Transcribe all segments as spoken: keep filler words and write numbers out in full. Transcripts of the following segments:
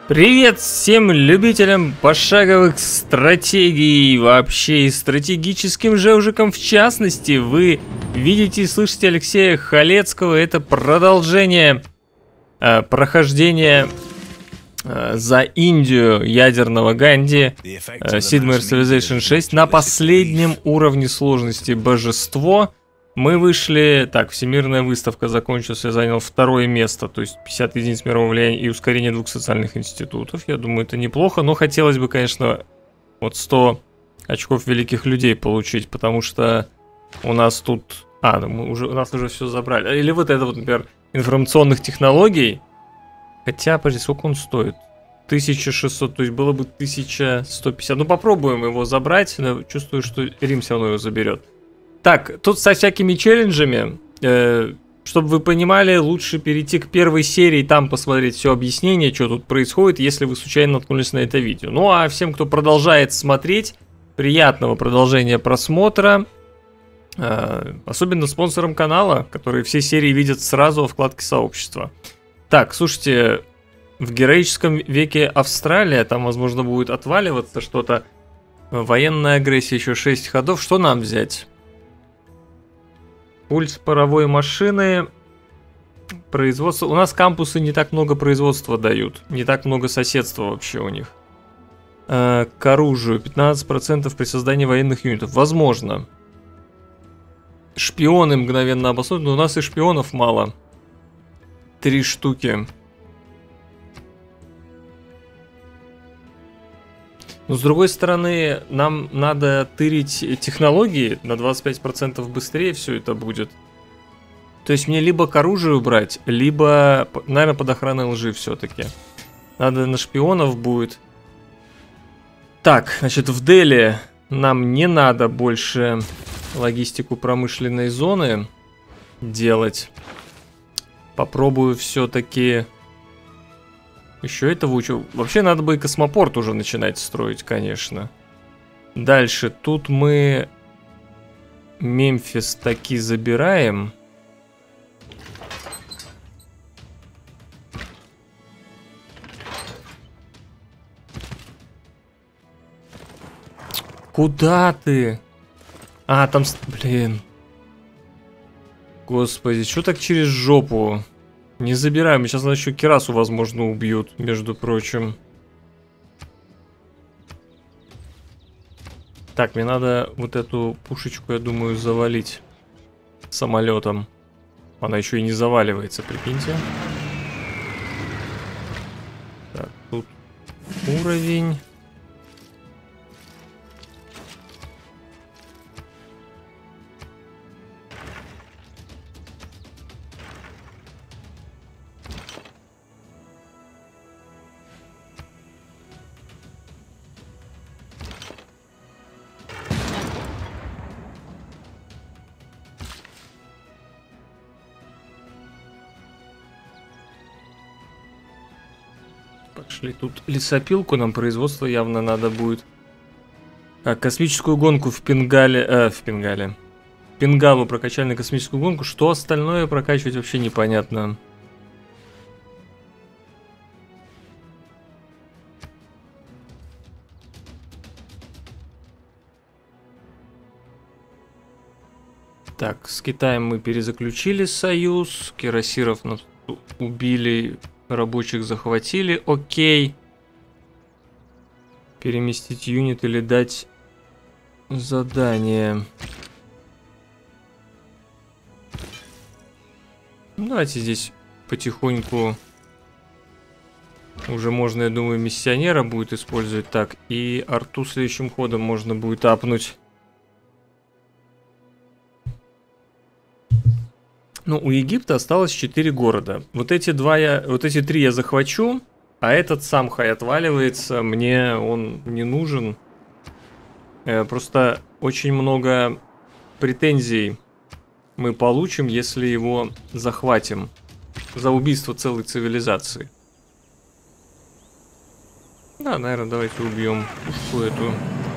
Привет всем любителям пошаговых стратегий, вообще и стратегическим жевжикам в частности. Вы видите и слышите Алексея Халецкого. Это продолжение э, прохождения э, за Индию ядерного Ганди э, Sid Meier's Civilization шесть на последнем уровне сложности Божество. Мы вышли, так, всемирная выставка закончилась, я занял второе место, то есть пятьдесят единиц мирового влияния и ускорение двух социальных институтов. Я думаю, это неплохо, но хотелось бы, конечно, вот сто очков великих людей получить, потому что у нас тут... А, мы уже, у нас уже все забрали. Или вот это вот, например, информационных технологий. Хотя, подожди, сколько он стоит? тысяча шестьсот, то есть было бы тысяча сто пятьдесят. Ну, попробуем его забрать, но чувствую, что Рим все равно его заберет. Так, тут со всякими челленджами, э, чтобы вы понимали, лучше перейти к первой серии, там посмотреть все объяснение, что тут происходит, если вы случайно наткнулись на это видео. Ну а всем, кто продолжает смотреть, приятного продолжения просмотра, э, особенно спонсорам канала, которые все серии видят сразу во вкладке сообщества. Так, слушайте, в героическом веке Австралия, там, возможно, будет отваливаться что-то, военная агрессия, еще шесть ходов, что нам взять? Пульс паровой машины, производство. У нас кампусы не так много производства дают, не так много соседства вообще у них. Э, к оружию пятнадцать процентов при создании военных юнитов. Возможно. Шпионы мгновенно обоснуют, но у нас и шпионов мало. Три штуки. Но с другой стороны, нам надо тырить технологии, на двадцать пять процентов быстрее все это будет. То есть мне либо к оружию брать, либо, наверное, под охраной лжи все-таки. Надо на шпионов будет. Так, значит, в Дели нам не надо больше логистику промышленной зоны делать. Попробую все-таки... Еще это выучу. Вообще надо бы и космопорт уже начинать строить, конечно. Дальше. Тут мы Мемфис таки забираем. Куда ты? А, там... Блин. Господи, что так через жопу? Не забираем, сейчас еще Кирасу, возможно, убьют, между прочим. Так, мне надо вот эту пушечку, я думаю, завалить самолетом. Она еще и не заваливается, прикиньте. Так, тут уровень. Пошли тут лесопилку, нам производство явно надо будет. А, космическую гонку в Пенгале... Э, в Пенгале. Пенгалу прокачали на космическую гонку. Что остальное прокачивать вообще непонятно. Так, с Китаем мы перезаключили союз. Кирасиров нас убили... Рабочих захватили, окей. Переместить юнит или дать задание. Давайте здесь потихоньку. Уже можно, я думаю, миссионера будет использовать. Так, и арту следующим ходом можно будет апнуть. Ну, у Египта осталось четыре города. Вот эти два я, вот эти три я захвачу, а этот сам хай отваливается. Мне он не нужен. Э, просто очень много претензий мы получим, если его захватим. За убийство целой цивилизации. Да, наверное, давайте убьем пушку эту.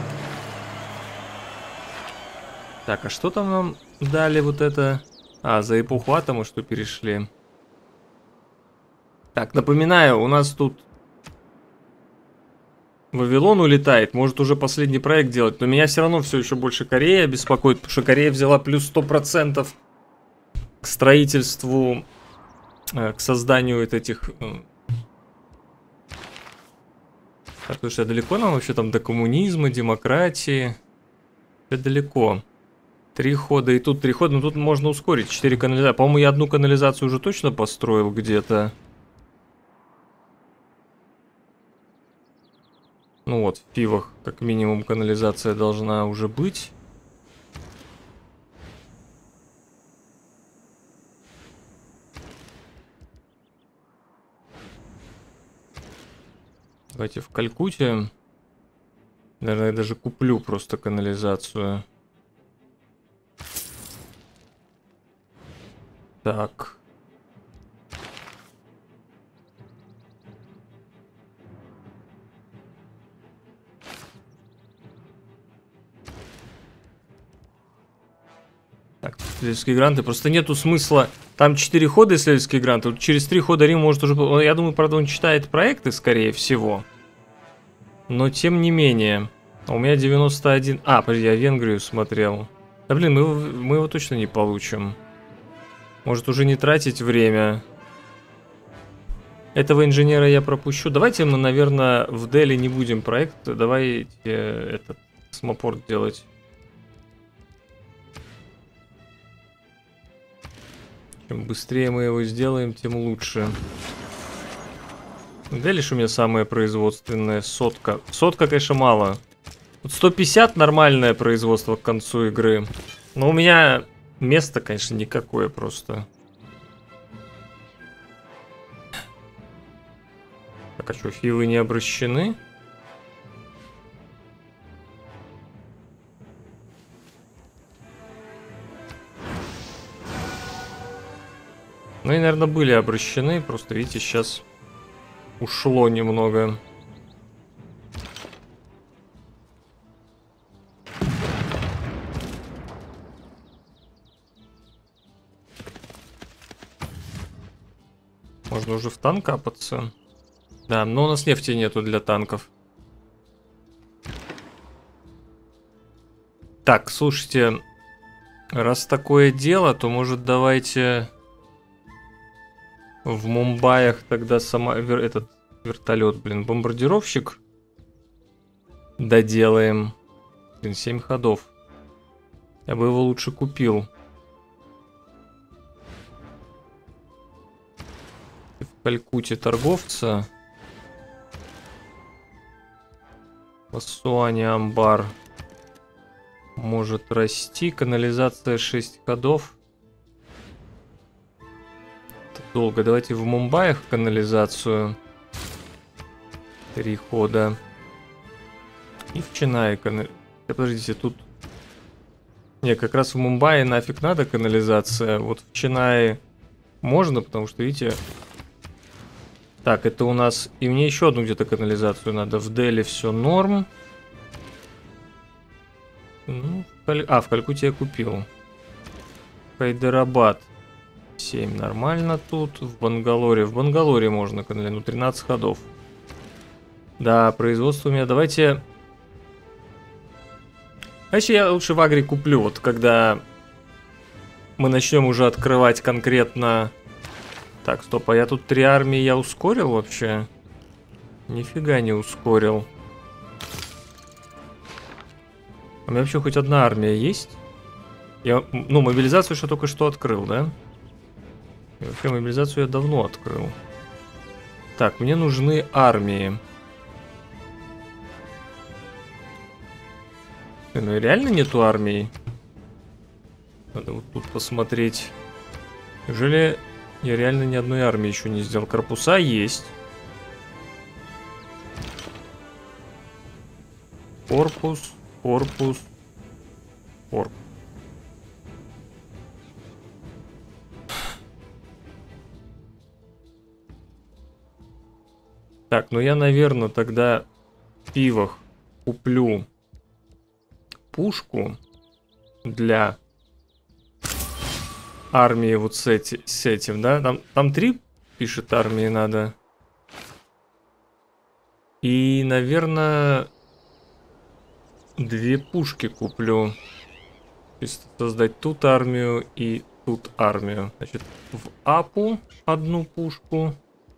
Так, а что там нам дали вот это... А, за эпоху атома что перешли. Так, напоминаю, у нас тут Вавилон улетает, может уже последний проект делать, но меня все равно все еще больше Корея беспокоит, потому что Корея взяла плюс сто процентов к строительству, к созданию вот этих... Так, слушай, а далеко нам вообще там до коммунизма, демократии? Это далеко. Три хода, и тут три хода, но тут можно ускорить. Четыре канализации. По-моему, я одну канализацию уже точно построил где-то. Ну вот, в пивах как минимум канализация должна уже быть. Давайте в Калькутте. Наверное, я даже куплю просто канализацию. Так. Так, исследовательские гранты. Просто нету смысла. Там четыре хода исследовательские гранты. Вот через три хода Рим может уже... Я думаю, правда, он читает проекты, скорее всего. Но тем не менее. У меня девяносто один... А, подожди, я Венгрию смотрел. Да блин, мы, мы его точно не получим. Может уже не тратить время. Этого инженера я пропущу. Давайте мы, наверное, в Дели не будем проект. Давайте этот космопорт делать. Чем быстрее мы его сделаем, тем лучше. Дели ж у меня самое производственное. Сотка. Сотка, конечно, мало. Вот сто пятьдесят нормальное производство к концу игры. Но у меня место, конечно, никакое просто. Так, а что, фивы не обращены? Ну и, наверное, были обращены. Просто, видите, сейчас ушло немного. Можно уже в танк капаться. Да, но у нас нефти нету для танков. Так, слушайте, раз такое дело, то может давайте в Мумбаях тогда сама вер, этот вертолет, блин, бомбардировщик доделаем. Блин, семь ходов. Я бы его лучше купил. В Калькутте торговца. В Асуане амбар может расти. Канализация шесть ходов. Это долго. Давайте в Мумбаях канализацию. Три хода. И в Ченае канализацию. Подождите, тут... Не, как раз в Мумбаи нафиг надо канализация. Вот в Ченае можно, потому что, видите... Так, это у нас... И мне еще одну где-то канализацию надо. В Дели все норм. Ну, в Каль... А, в Калькутте я купил. Хайдарабад. семь нормально тут. В Бангалоре. В Бангалоре можно канализацию. Ну, тринадцать ходов. Да, производство у меня... Давайте... Значит, я лучше в Агре куплю. Вот когда мы начнем уже открывать конкретно... Так, стоп, а я тут три армии я ускорил вообще? Нифига не ускорил. У меня вообще хоть одна армия есть? Я, ну, мобилизацию еще только что открыл, да? И вообще мобилизацию я давно открыл. Так, мне нужны армии. Ну и реально нету армии? Надо вот тут посмотреть. Неужели... Я реально ни одной армии еще не сделал. Корпуса есть. Корпус, корпус, корпус. Так, ну я, наверное, тогда в пивах куплю пушку для... армии вот с, эти, с этим, да? Там, там три, пишет, армии надо. И, наверное, две пушки куплю. То есть создать тут армию и тут армию. Значит, в Апу одну пушку.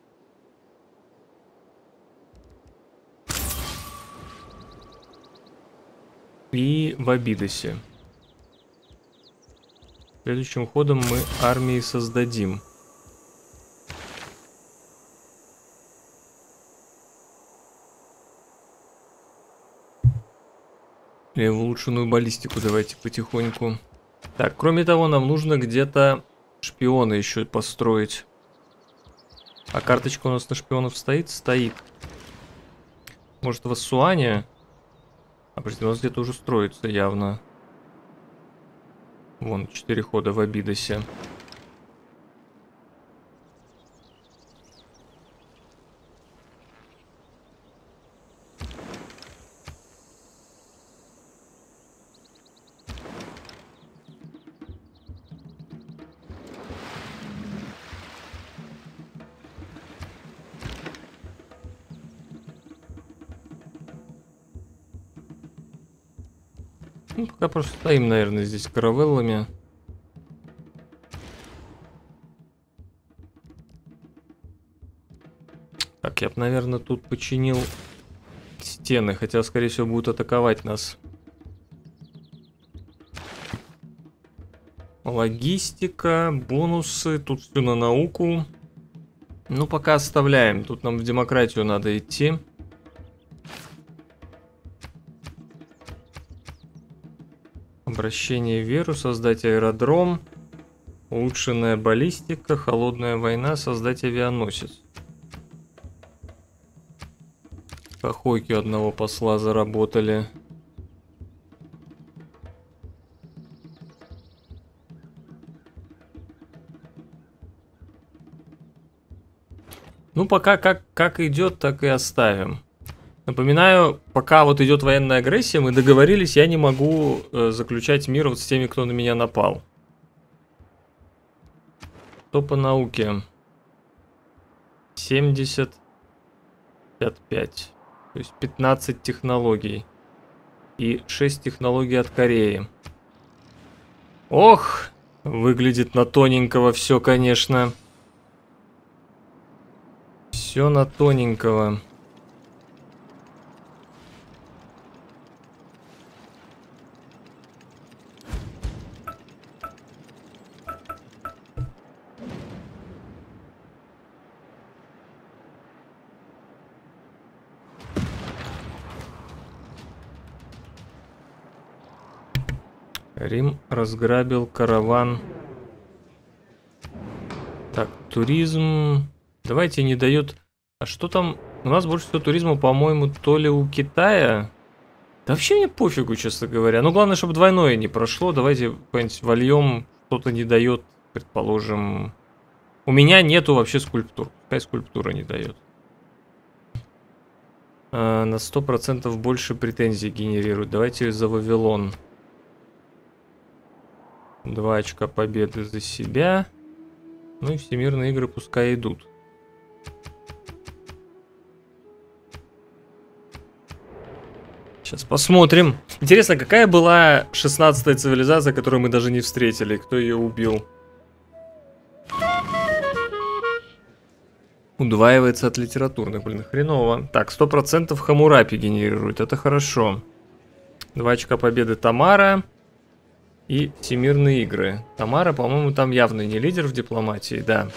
И в Абидосе. Следующим ходом мы армии создадим. И улучшенную баллистику давайте потихоньку. Так, кроме того, нам нужно где-то шпиона еще построить. А карточка у нас на шпионов стоит? Стоит. Может, в Ассуане? А, подожди, у нас где-то уже строится явно. Вон, четыре хода в Абидосе. Ну, пока просто стоим, наверное, здесь каравеллами. Так, я бы, наверное, тут починил стены, хотя, скорее всего, будут атаковать нас. Логистика, бонусы, тут все на науку. Ну, пока оставляем. Тут нам в демократию надо идти. Обращение в веру, создать аэродром. Улучшенная баллистика, холодная война, создать авианосец. Хохойки одного посла заработали. Ну, пока как, как идет, так и оставим. Напоминаю, пока вот идет военная агрессия, мы договорились, я не могу э, заключать мир вот с теми, кто на меня напал. Что по науке? семьдесят, пятьдесят пять. То есть пятнадцать технологий. И шесть технологий от Кореи. Ох, выглядит на тоненького все, конечно. Все на тоненького. Рим разграбил караван. Так, туризм. Давайте не дает. А что там? У нас больше всего туризма, по-моему, то ли у Китая. Да вообще мне пофигу, честно говоря. Ну, главное, чтобы двойное не прошло. Давайте какой-нибудь вольем. Что-то не дает, предположим. У меня нету вообще скульптур. Пускай скульптура не дает. А, на сто процентов больше претензий генерирует. Давайте за Вавилон. Два очка победы за себя. Ну и всемирные игры пускай идут. Сейчас посмотрим. Интересно, какая была шестнадцатая цивилизация, которую мы даже не встретили? Кто ее убил? Удваивается от литературных, блин, хреново. Так, сто процентов Хаммурапи генерирует, это хорошо. Два очка победы Тамара. И всемирные игры. Тамара, по-моему, там явно не лидер в дипломатии, да.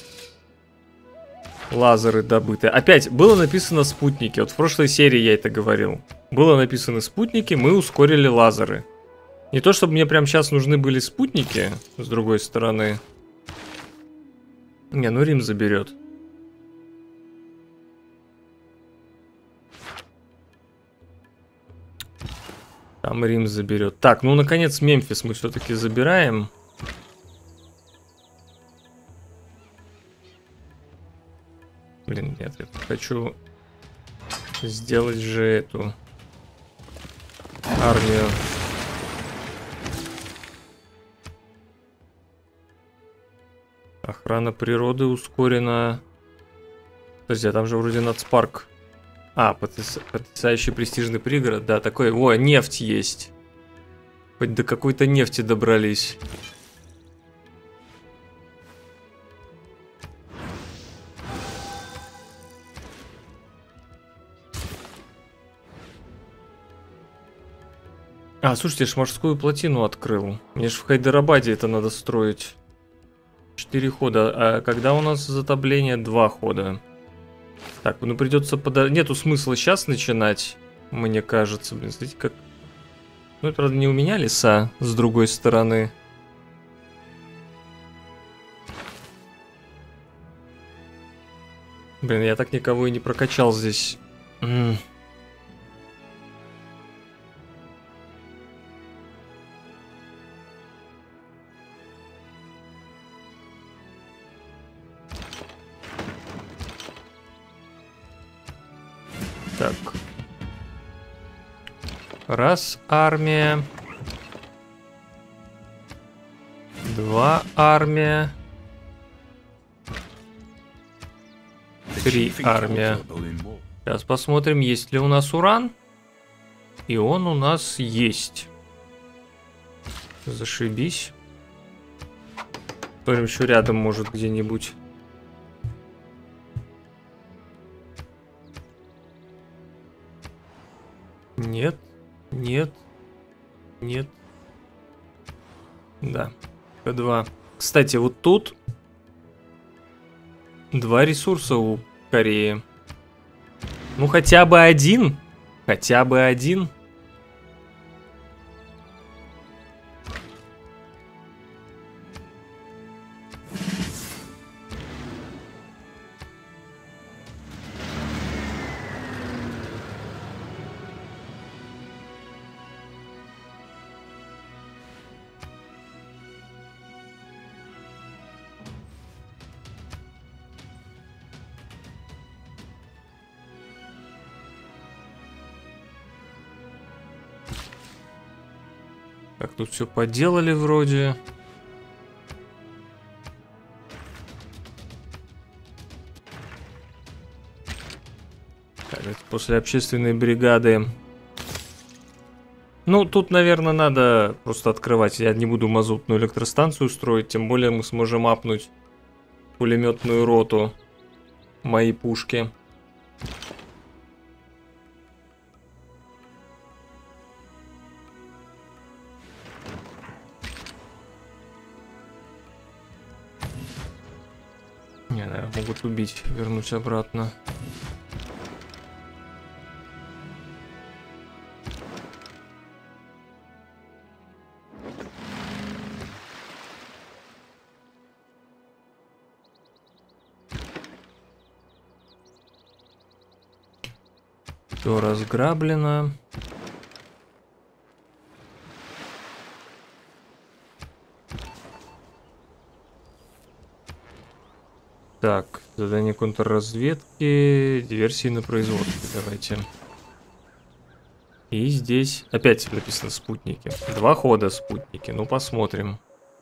Лазеры добыты. Опять, было написано спутники. Вот в прошлой серии я это говорил. Было написано спутники, мы ускорили лазеры. Не то, чтобы мне прямо сейчас нужны были спутники, с другой стороны. Не, ну Рим заберет. Там Рим заберет. Так, ну наконец Мемфис мы все-таки забираем. Блин, нет, я хочу сделать же эту армию. Охрана природы ускорена. Подожди, а там же вроде нацпарк А, потряс... потрясающий престижный пригород. Да, такой. О, нефть есть. Хоть до какой-то нефти добрались. А, слушайте, я ж морскую плотину открыл. Мне ж в Хайдарабаде это надо строить. Четыре хода. А когда у нас затопление? Два хода. Так, ну придется подо... Нету смысла сейчас начинать, мне кажется. Блин, смотрите, как... Ну, это, правда, не у меня леса, с другой стороны. Блин, я так никого и не прокачал здесь. М-м. Так. Раз армия. Два армия. Три армия. Сейчас посмотрим, есть ли у нас уран. И он у нас есть. Зашибись. Посмотрим, еще рядом может где-нибудь. Нет, нет, нет. Да, два. Кстати, вот тут два ресурса у Кореи. Ну, хотя бы один. Хотя бы один. Так, тут все поделали вроде. Так, это после общественной бригады. Ну, тут, наверное, надо просто открывать. Я не буду мазутную электростанцию строить, тем более мы сможем апнуть пулеметную роту. Мои пушки. Не, наверное, могут убить, вернуть обратно. Все разграблено. Так, задание контрразведки, диверсии на производстве, давайте. И здесь опять написано спутники. Два хода спутники, ну посмотрим.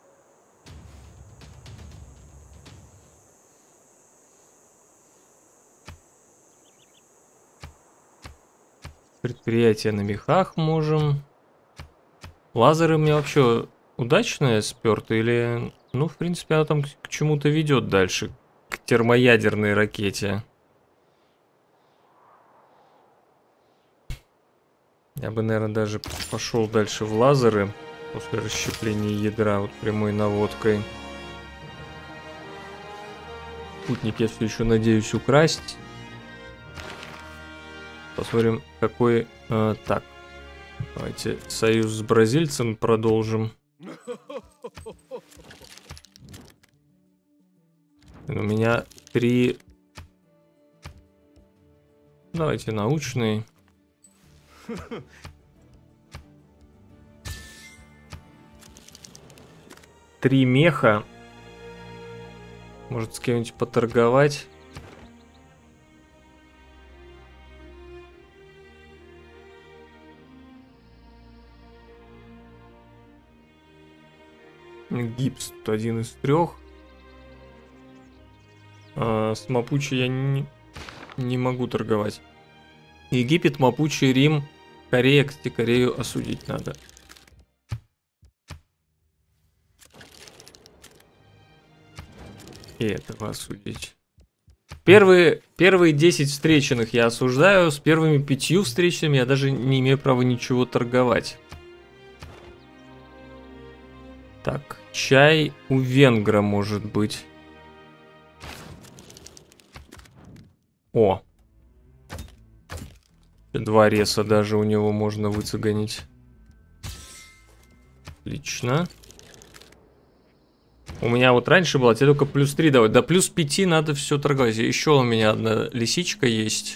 Предприятие на мехах можем. Лазеры мне вообще удачная сперта или... Ну, в принципе, она там к чему-то ведет дальше. К термоядерной ракете. Я бы, наверное, даже пошел дальше в лазеры. После расщепления ядра вот прямой наводкой. Спутник я все еще надеюсь украсть. Посмотрим, какой... Э, так, давайте союз с бразильцем продолжим. У меня три... Давайте научный. Три меха. Может, с кем-нибудь поторговать. Гипс тут один из трех. А, с Мапучи я не, не могу торговать. Египет, Мапучи, Рим, Корея. Кстати, Корею осудить надо. И этого осудить. Первые, первые десять встреченных я осуждаю. С первыми пятью встреченными я даже не имею права ничего торговать. Так, чай у венгра может быть. О. Два реса даже у него можно выцеганить. Отлично. У меня вот раньше было, тебе только плюс три давать. До плюс пяти надо все торговать. Еще у меня одна лисичка есть.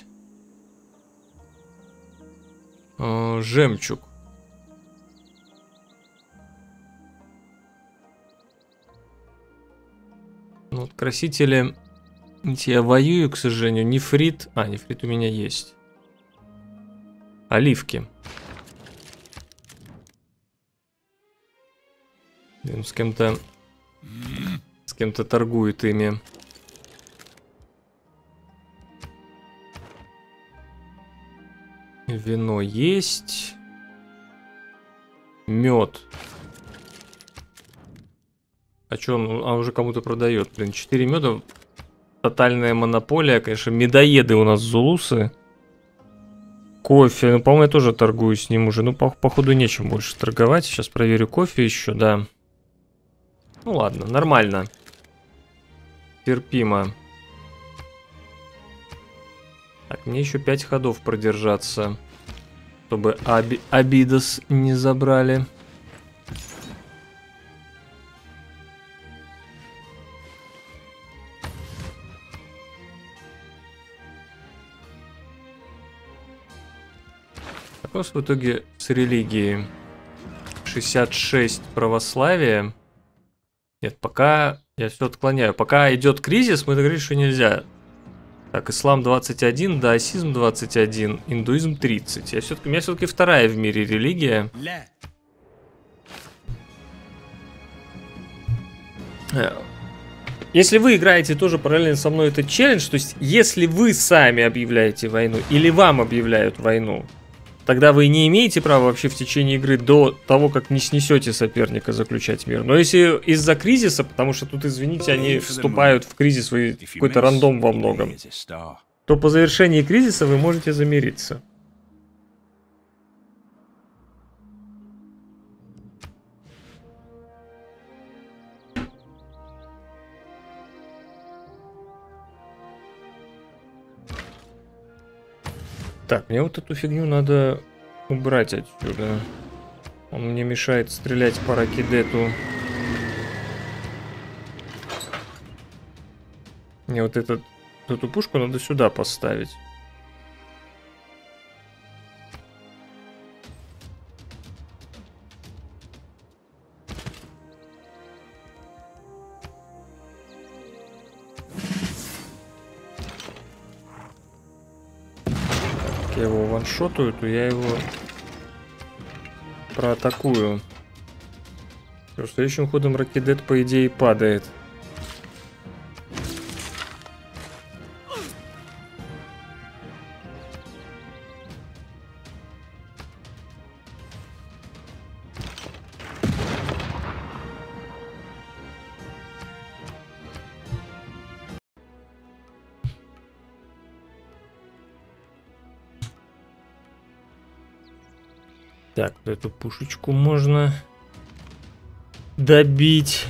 Э, жемчуг. Ну, вот красители. Я воюю, к сожалению. Нефрит. А, нефрит у меня есть. Оливки. Блин, с кем-то... С кем-то торгует ими. Вино есть. Мед. А что он а уже кому-то продает? Блин, четыре меда. Тотальная монополия. Конечно, медоеды у нас зулусы. Кофе. Ну, по-моему, я тоже торгую с ним уже. Ну, по походу, нечем больше торговать. Сейчас проверю кофе еще, да. Ну ладно, нормально. Терпимо. Так, мне еще пять ходов продержаться. Чтобы Аби Абидос не забрали. Вопрос в итоге с религией. шестьдесят шесть православия. Нет, пока я все отклоняю. Пока идет кризис, мы договорились, что нельзя. Так, ислам двадцать один, даосизм двадцать один, индуизм тридцать. Я все-таки, у меня все-таки вторая в мире религия. Если вы играете тоже параллельно со мной этот челлендж, то есть если вы сами объявляете войну или вам объявляют войну, тогда вы не имеете права вообще в течение игры до того, как не снесете соперника, заключать мир. Но если из-за кризиса, потому что тут, извините, они вступают в кризис, вы какой-то рандом во многом, то по завершении кризиса вы можете замириться. Так, мне вот эту фигню надо убрать отсюда. Он мне мешает стрелять по ракидету. Мне вот этот, эту пушку надо сюда поставить. Я его ваншотаю, то я его проатакую. Все, следующим ходом ракидет, по идее, падает. Так, эту пушечку можно добить.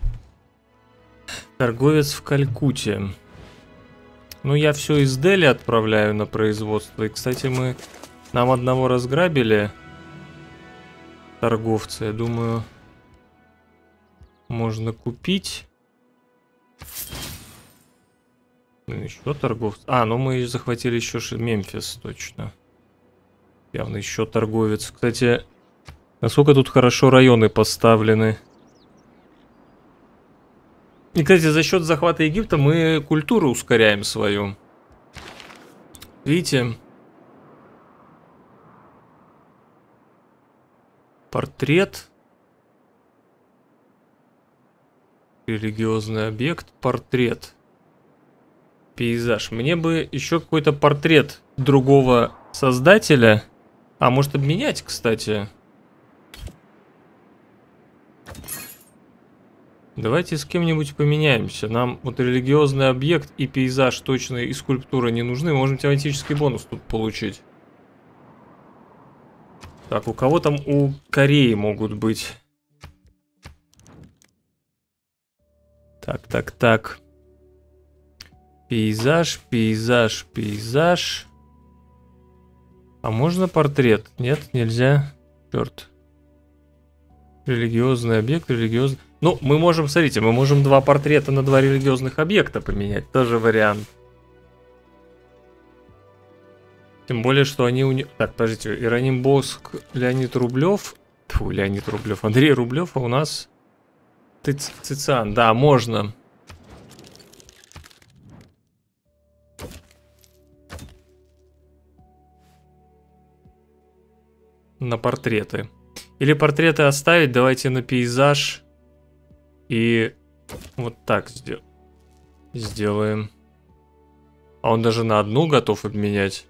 Торговец в Калькутте. Ну, я все из Дели отправляю на производство. И, кстати, мы нам одного разграбили. Торговца, я думаю, можно купить. Еще торговца. А, ну мы захватили еще Мемфис, точно. Явно еще торговец. Кстати, насколько тут хорошо районы поставлены. И, кстати, за счет захвата Египта мы культуру ускоряем свою. Видите? Портрет. Религиозный объект. Портрет. Пейзаж. Мне бы еще какой-то портрет другого создателя. А может обменять, кстати. Давайте с кем-нибудь поменяемся. Нам вот религиозный объект и пейзаж точно и скульптура не нужны. Мы можем тематический бонус тут получить. Так, у кого там у Кореи могут быть? Так, так, так. Пейзаж, пейзаж, пейзаж. А можно портрет? Нет, нельзя. Черт. Религиозный объект, религиозный... Ну, мы можем, смотрите, мы можем два портрета на два религиозных объекта поменять. Тоже вариант. Тем более, что они у них... Так, подождите, Иероним Боск, Леонид Рублев. Фу, Леонид Рублев. Андрей Рублев, а у нас... Циц... Цициан, да, можно. На портреты. Или портреты оставить, давайте на пейзаж. И вот так сдел... сделаем. А он даже на одну готов обменять.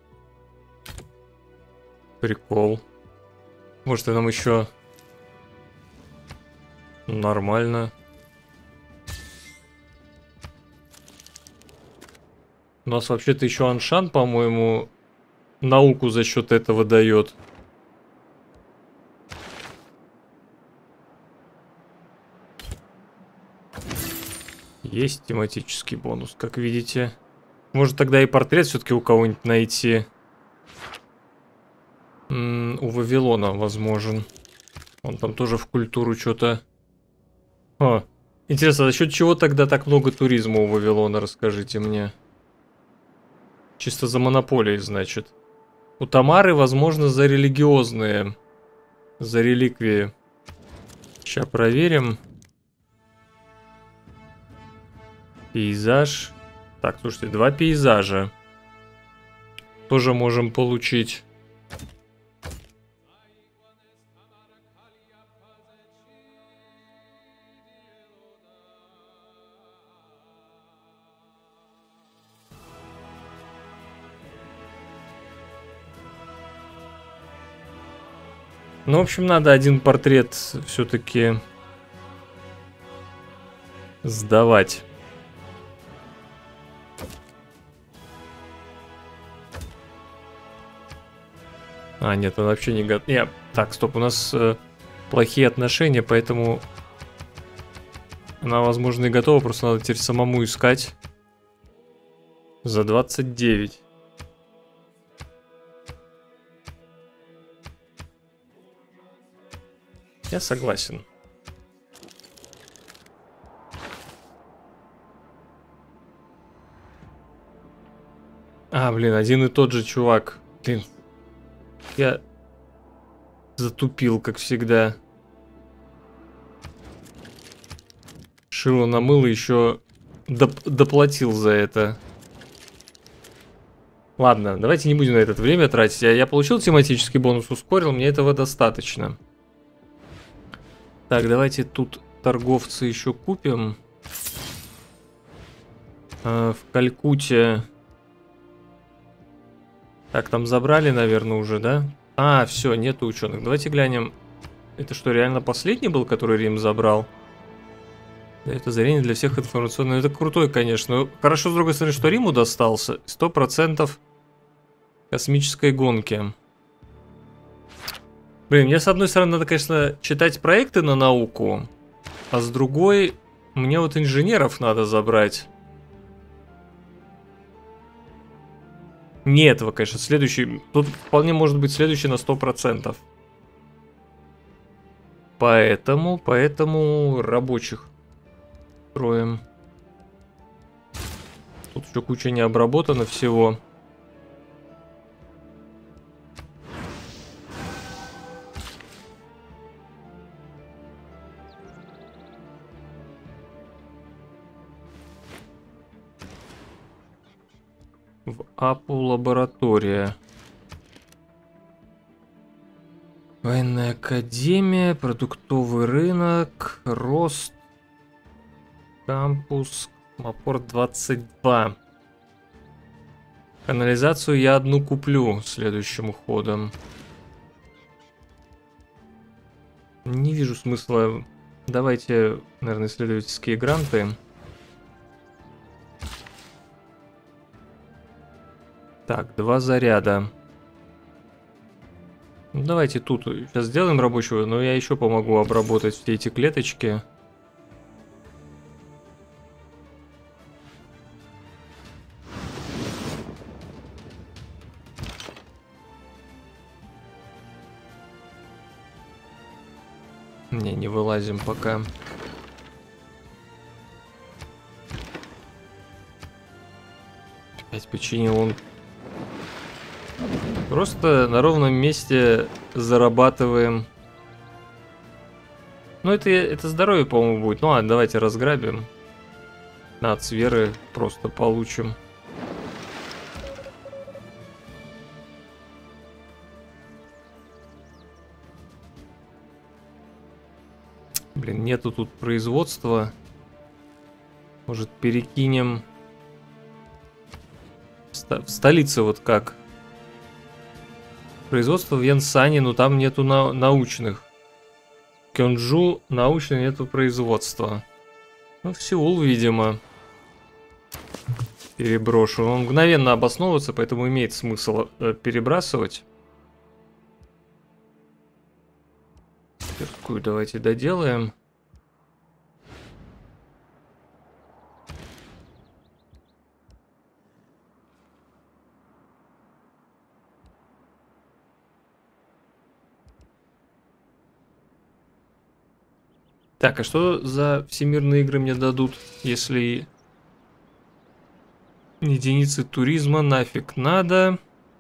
Прикол. Может, и нам еще... Нормально. У нас вообще-то еще Аншан, по-моему, науку за счет этого дает. Есть тематический бонус, как видите. Может тогда и портрет все-таки у кого-нибудь найти. М-м, у Вавилона возможен. Он там тоже в культуру что-то... О, интересно, за счет чего тогда так много туризма у Вавилона, расскажите мне. Чисто за монополией, значит. У Тамары, возможно, за религиозные. За реликвии. Сейчас проверим. Пейзаж. Так, слушайте, два пейзажа. Тоже можем получить. Ну, в общем, надо один портрет все-таки сдавать. А, нет, он вообще не готов. Нет, так, стоп, у нас э, плохие отношения, поэтому она, возможно, и готова, просто надо теперь самому искать. За двадцать девять. Я согласен. А, блин, один и тот же чувак. Блин. Я затупил, как всегда. Шило на мыло еще доп доплатил за это. Ладно, давайте не будем на это время тратить. Я, я получил тематический бонус, ускорил, мне этого достаточно. Так, давайте тут торговцы еще купим. А, в Калькутте... Так, там забрали, наверное, уже, да? А, все, нету ученых. Давайте глянем. Это что, реально последний был, который Рим забрал? Да, это озарение для всех информационных. Это крутой, конечно. Хорошо, с другой стороны, что Риму достался. сто процентов космической гонки. Блин, мне с одной стороны надо, конечно, читать проекты на науку. А с другой, мне вот инженеров надо забрать. Не этого, конечно, следующий. Тут вполне может быть следующий на сто процентов. Поэтому, поэтому рабочих строим. Тут еще куча не обработано всего. В АПУ лаборатория. Военная академия, продуктовый рынок, рост, кампус, Мапорт двадцать два. Канализацию я одну куплю следующим ходом. Не вижу смысла. Давайте, наверное, исследовательские гранты. Так, два заряда. Ну, давайте тут сейчас сделаем рабочего, но я еще помогу обработать все эти клеточки. Не, не вылазим пока. Опять починил он. Просто на ровном месте зарабатываем. Ну, это, это здоровье, по-моему, будет. Ну, ладно, давайте разграбим. На, от сверы просто получим. Блин, нету тут производства. Может, перекинем... В столице вот как? Производство в Янсане, но там нету на научных. Кёнджу научно нету производства. Ну, в Сеул, видимо. Переброшу. Он мгновенно обосновывается, поэтому имеет смысл э, перебрасывать. Такую давайте доделаем. Так, а что за всемирные игры мне дадут, если единицы туризма нафиг надо?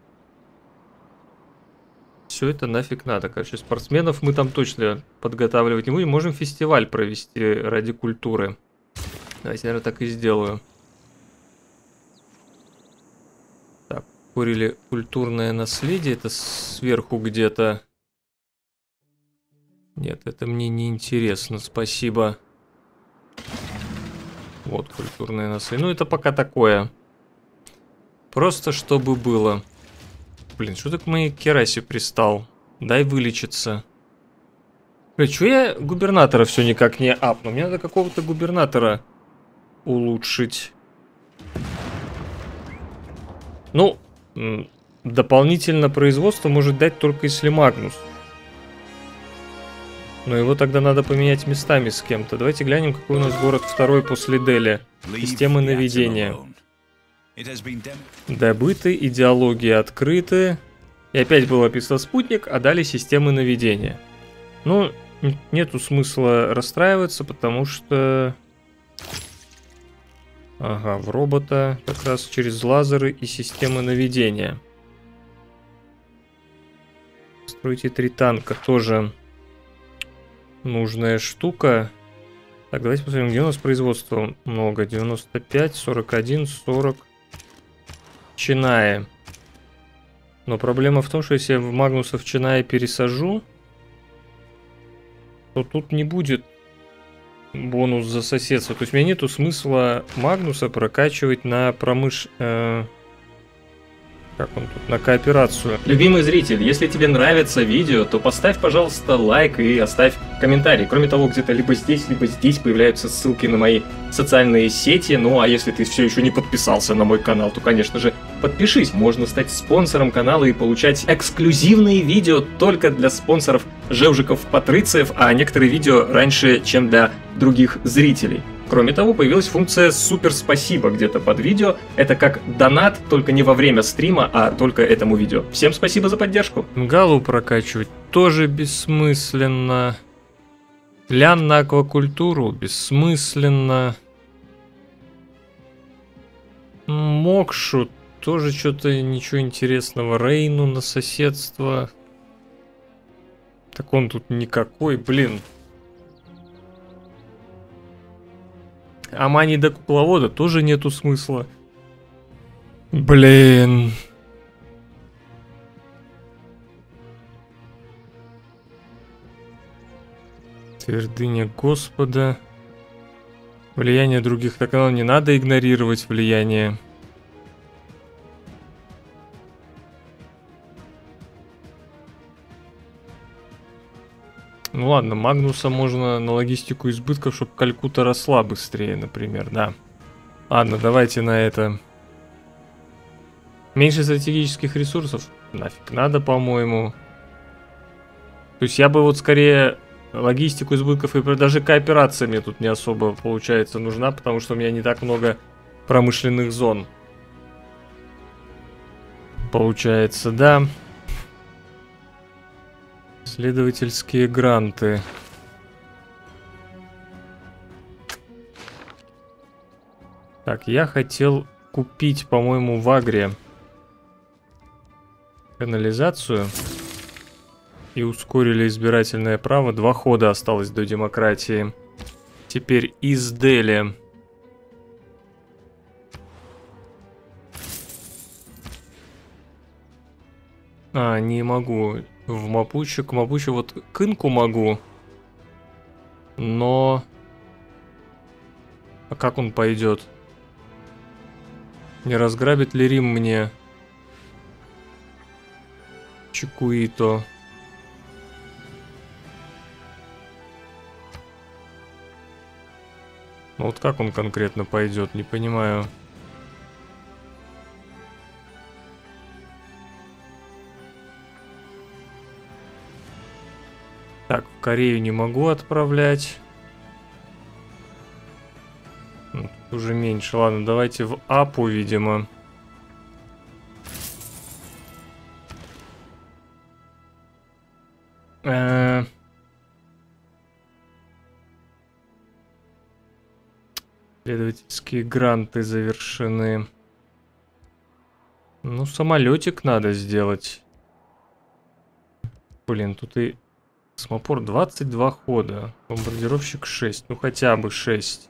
Все это нафиг надо. Короче, спортсменов мы там точно подготавливать не будем. Можем фестиваль провести ради культуры. Давайте, наверное, так и сделаю. Так, курили культурное наследие. Это сверху где-то. Нет, это мне не интересно, спасибо. Вот культурное наследие. Ну, это пока такое. Просто чтобы было. Блин, что ты к моей керасе пристал? Дай вылечиться. Блин, что я губернатора все никак не апну? Мне надо какого-то губернатора улучшить. Ну, дополнительно производство может дать только если Магнус. Но его тогда надо поменять местами с кем-то. Давайте глянем, какой у нас город второй после Дели. Системы наведения. Добыты, идеологии открыты. И опять был описан спутник, а дали системы наведения. Ну, нету смысла расстраиваться, потому что... Ага, в робота как раз через лазеры и системы наведения. Стройте три танка, тоже нужная штука. Так, давайте посмотрим, где у нас производства много. девяносто пять, сорок один, сорок. Чинае. Но проблема в том, что если я в Магнуса в Чинае пересажу, то тут не будет бонус за соседство. То есть у меня нету смысла Магнуса прокачивать на промыш... Э... Как он тут? На кооперацию. Любимый зритель, если тебе нравится видео, то поставь, пожалуйста, лайк и оставь комментарий. Кроме того, где-то либо здесь, либо здесь появляются ссылки на мои социальные сети. Ну, а если ты все еще не подписался на мой канал, то, конечно же, подпишись. Можно стать спонсором канала и получать эксклюзивные видео только для спонсоров Жевжиков-Патрициев, а некоторые видео раньше, чем для других зрителей. Кроме того, появилась функция «Супер спасибо» где-то под видео. Это как донат, только не во время стрима, а только этому видео. Всем спасибо за поддержку. Галу прокачивать тоже бессмысленно. Лян на аквакультуру бессмысленно. Мокшу тоже что-то ничего интересного. Рейну на соседство. Так он тут никакой, блин. Амани до кукловода тоже нету смысла. Блин. Твердыня Господа. Влияние других на канал не надо игнорировать влияние. ладно, Магнуса можно на логистику избытков, чтобы Калькутта росла быстрее, например, да. Ладно, давайте на это. Меньше стратегических ресурсов? Нафиг надо, по-моему. То есть я бы вот скорее логистику избытков и даже кооперация мне тут не особо, получается, нужна, потому что у меня не так много промышленных зон. Получается, да. Исследовательские гранты. Так, я хотел купить, по-моему, в Агре канализацию. И ускорили избирательное право. Два хода осталось до демократии. Теперь из Дели. А, не могу. В Мапуче. К Мапуче вот к Инку могу. Но... А как он пойдет? Не разграбит ли Рим мне Чикуито? Ну вот как он конкретно пойдет, не понимаю. Так, в Корею не могу отправлять. Ну, тут уже меньше. Ладно, давайте в Апу, видимо. Э-э- Исследовательские гранты завершены. Ну, самолетик надо сделать. Блин, тут и космопорт двадцать два хода. Бомбардировщик шесть. Ну, хотя бы шесть.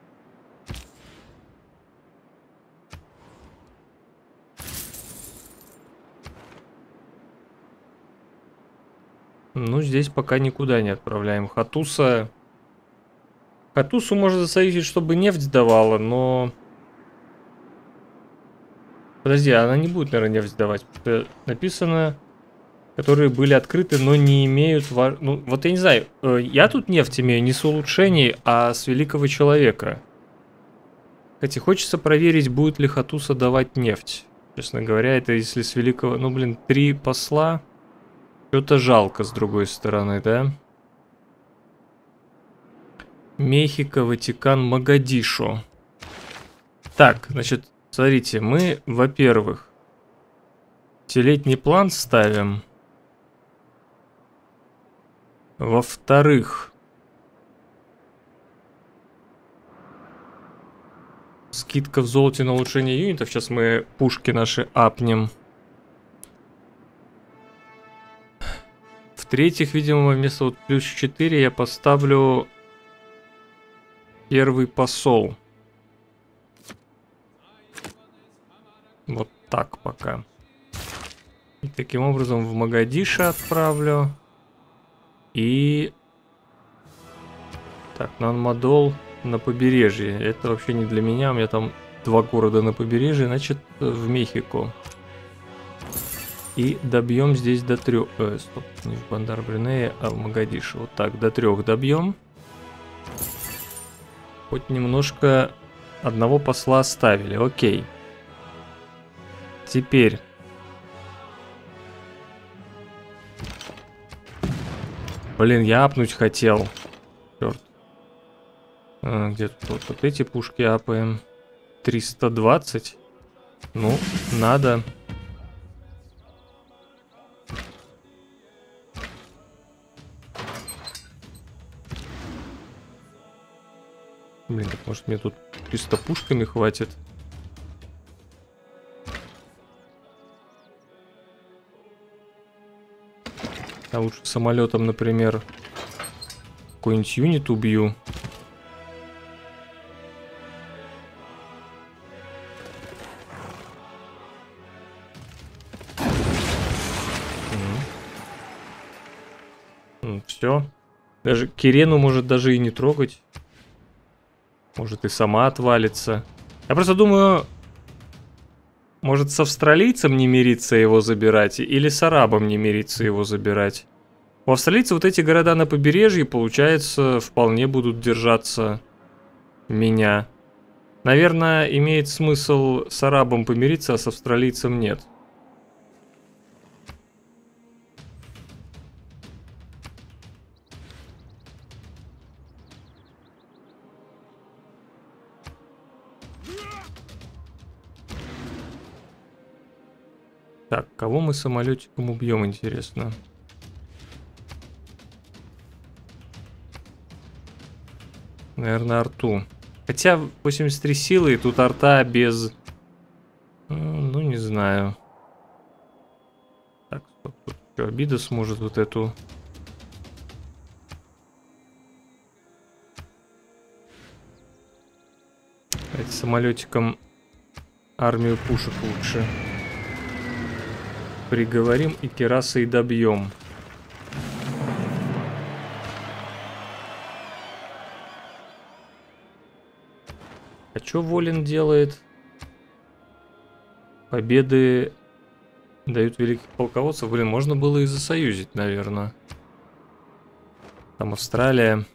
Ну, здесь пока никуда не отправляем. Хатуса... Хатусу можно засоюзить, чтобы нефть давала, но... Подожди, она не будет, наверное, нефть давать. Написано, которые были открыты, но не имеют... Важ... Ну, вот я не знаю, я тут нефть имею не с улучшений, а с великого человека. Хотя хочется проверить, будет ли Хатуса давать нефть. Честно говоря, это если с великого... Ну, блин, три посла... Что-то жалко, с другой стороны, да? Мехико, Ватикан, Могадишо. Так, значит, смотрите, мы, во-первых, пятилетний план ставим. Во-вторых, скидка в золоте на улучшение юнитов. Сейчас мы пушки наши апнем. В-третьих, видимо, вместо вот плюс четыре я поставлю первый посол. Вот так пока. И таким образом в Могадишо отправлю. И... Так, Нанмадол на побережье. Это вообще не для меня. У меня там два города на побережье. Значит, в Мехико. И добьем здесь до трех. Э, стоп, не в Бандар-Бринее, а в Могадишо. Вот так, до трех добьем. Хоть немножко одного посла оставили. Окей. Теперь. Блин, я апнуть хотел. Черт. А, где тут вот, вот эти пушки апаем? триста двадцать. Ну, надо. Блин, так может мне тут чисто пушками хватит? А лучше самолетом, например, какой-нибудь юнит убью. Все. Даже Кирену может даже и не трогать. Может и сама отвалится. Я просто думаю, может с австралийцем не мириться его забирать, или с арабом не мириться его забирать. У австралийцев вот эти города на побережье, получается, вполне будут держаться меня. Наверное, имеет смысл с арабом помириться, а с австралийцем нет. Так, кого мы самолетиком убьем, интересно? Наверное, арту. Хотя восемьдесят три силы, и тут арта без... Ну, не знаю. Так, стоп, тут еще обида сможет вот эту... Давайте самолетиком армию пушек лучше приговорим и керасой добьем. А что Волин делает? Победы дают великих полководцев. Блин, можно было и засоюзить, наверное. Там Австралия.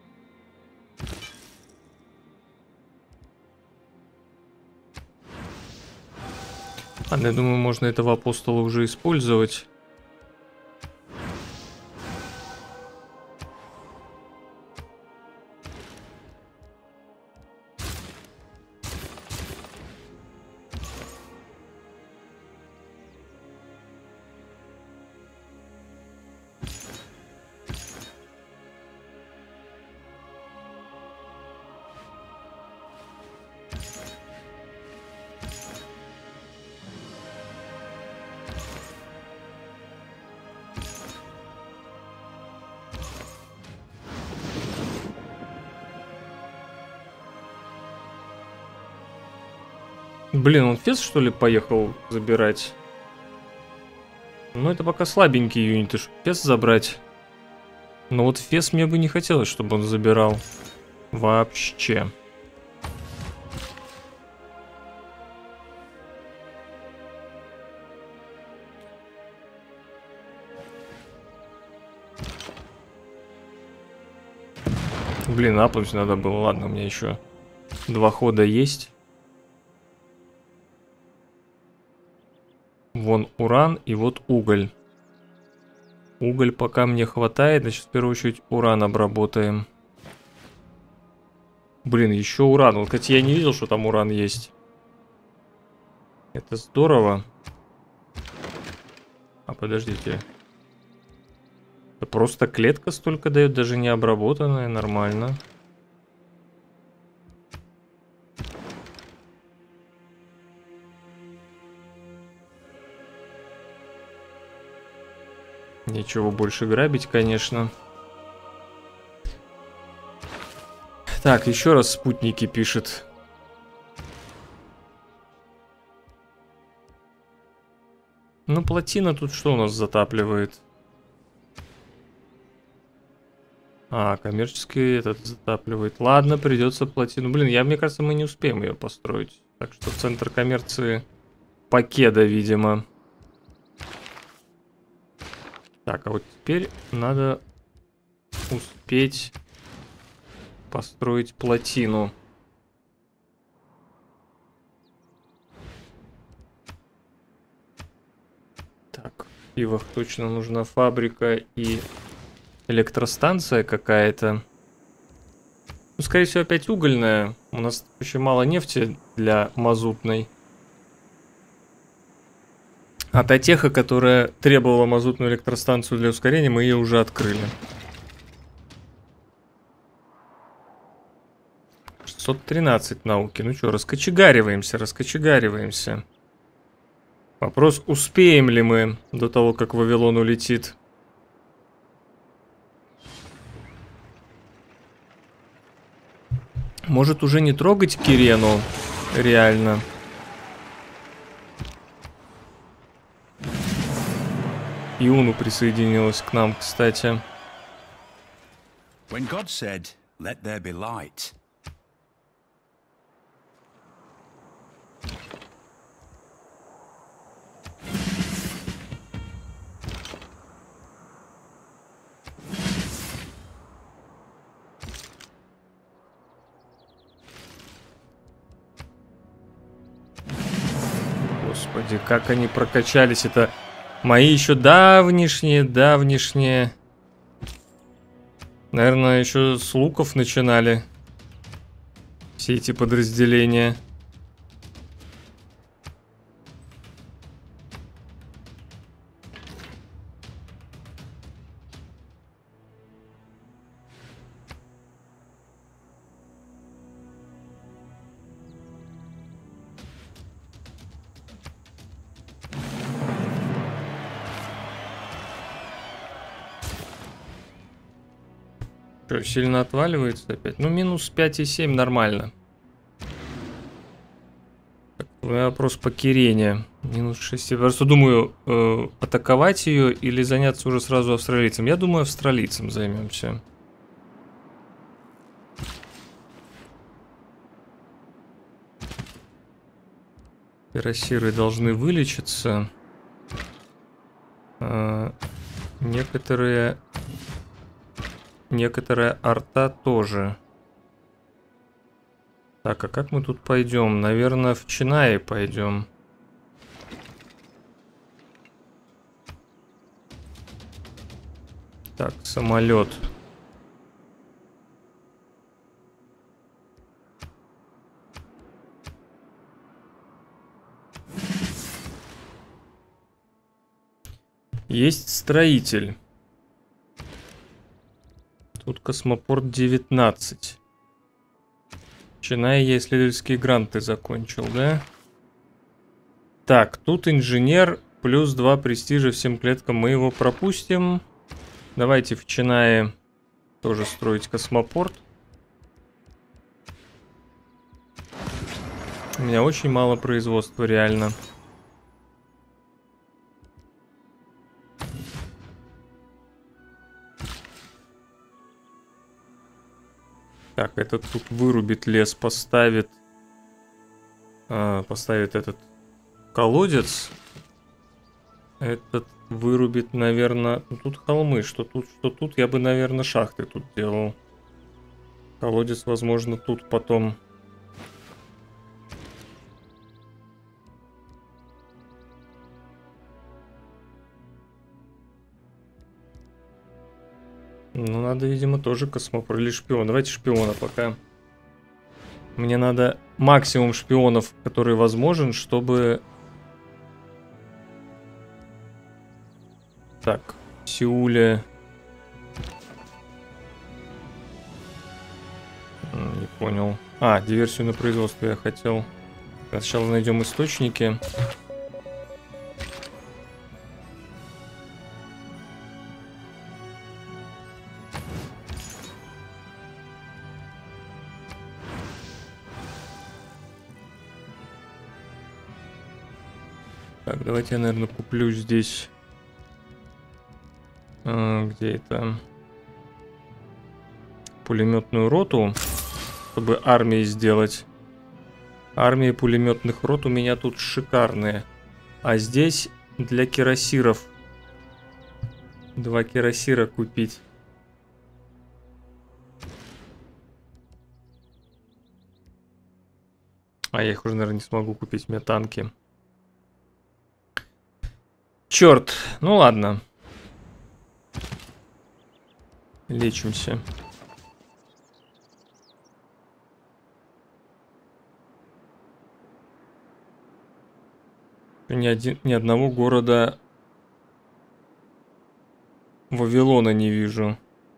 Ладно, я думаю, можно этого апостола уже использовать. Блин, он Фес, что ли, поехал забирать? Ну, это пока слабенькие юниты, чтобы Фес забрать. Но вот Фес мне бы не хотелось, чтобы он забирал. Вообще. Блин, апнуть надо было. Ладно, у меня еще два хода есть. Вон уран и вот уголь. Уголь пока мне хватает, значит, в первую очередь уран обработаем. Блин, еще уран. Вот, кстати, я не видел, что там уран есть. Это здорово. А, подождите. Это просто клетка столько дает, даже не обработанная, нормально. Нечего больше грабить, конечно. Так, еще раз спутники пишет. Ну, плотина тут что у нас затапливает? А, коммерческий этот затапливает. Ладно, придется плотину. Блин, я, мне кажется, мы не успеем ее построить. Так что центр коммерции Покеда, видимо. Так, а вот теперь надо успеть построить плотину. Так, в Пивах точно нужна фабрика и электростанция какая-то. Ну, скорее всего, опять угольная. У нас очень мало нефти для мазутной. А та теха, которая требовала мазутную электростанцию для ускорения, мы ее уже открыли. шестьсот тринадцать науки. Ну что, раскочегариваемся, раскочегариваемся. Вопрос, успеем ли мы до того, как Вавилон улетит. Может, уже не трогать Кирену? Реально. Иуну присоединилась к нам, кстати. When God said, "Let there be light." Господи, как они прокачались. Это мои еще давнишние, давнишние. Наверное, еще с луков начинали все эти подразделения. Что, сильно отваливается опять? Ну, минус пять и семь нормально. Так, вопрос покерения. Минус шесть. Я просто думаю, э, атаковать ее или заняться уже сразу австралийцем. Я думаю, австралийцем займемся. Пиросиры должны вылечиться. А, некоторые... Некоторая арта тоже. Так, а как мы тут пойдем? Наверное, в Чинае пойдем. Так, самолет. Есть строитель. Тут космопорт девятнадцать. Чиная я исследовательские гранты закончил, да? Так, тут инженер, плюс два престижа всем клеткам. Мы его пропустим. Давайте в Чинае тоже строить космопорт. У меня очень мало производства, реально. Так, этот тут вырубит лес, поставит... А, поставит этот колодец. Этот вырубит, наверное... Ну, тут холмы, что тут, что тут. Я бы, наверное, шахты тут делал. Колодец, возможно, тут потом... Ну, надо, видимо, тоже космопорт или шпион. Давайте шпиона пока. Мне надо максимум шпионов, который возможен, чтобы... Так, в Сеуле... Не понял. А, диверсию на производство я хотел. Сначала найдем источники. Так, давайте я, наверное, куплю здесь... А, где это? Пулеметную роту, чтобы армии сделать. Армии пулеметных рот у меня тут шикарные. А здесь для кирасиров. Два кирасира купить. А я их уже, наверное, не смогу купить. У меня танки. Черт, ну ладно. Лечимся. Ни, один, ни одного города Вавилона не вижу.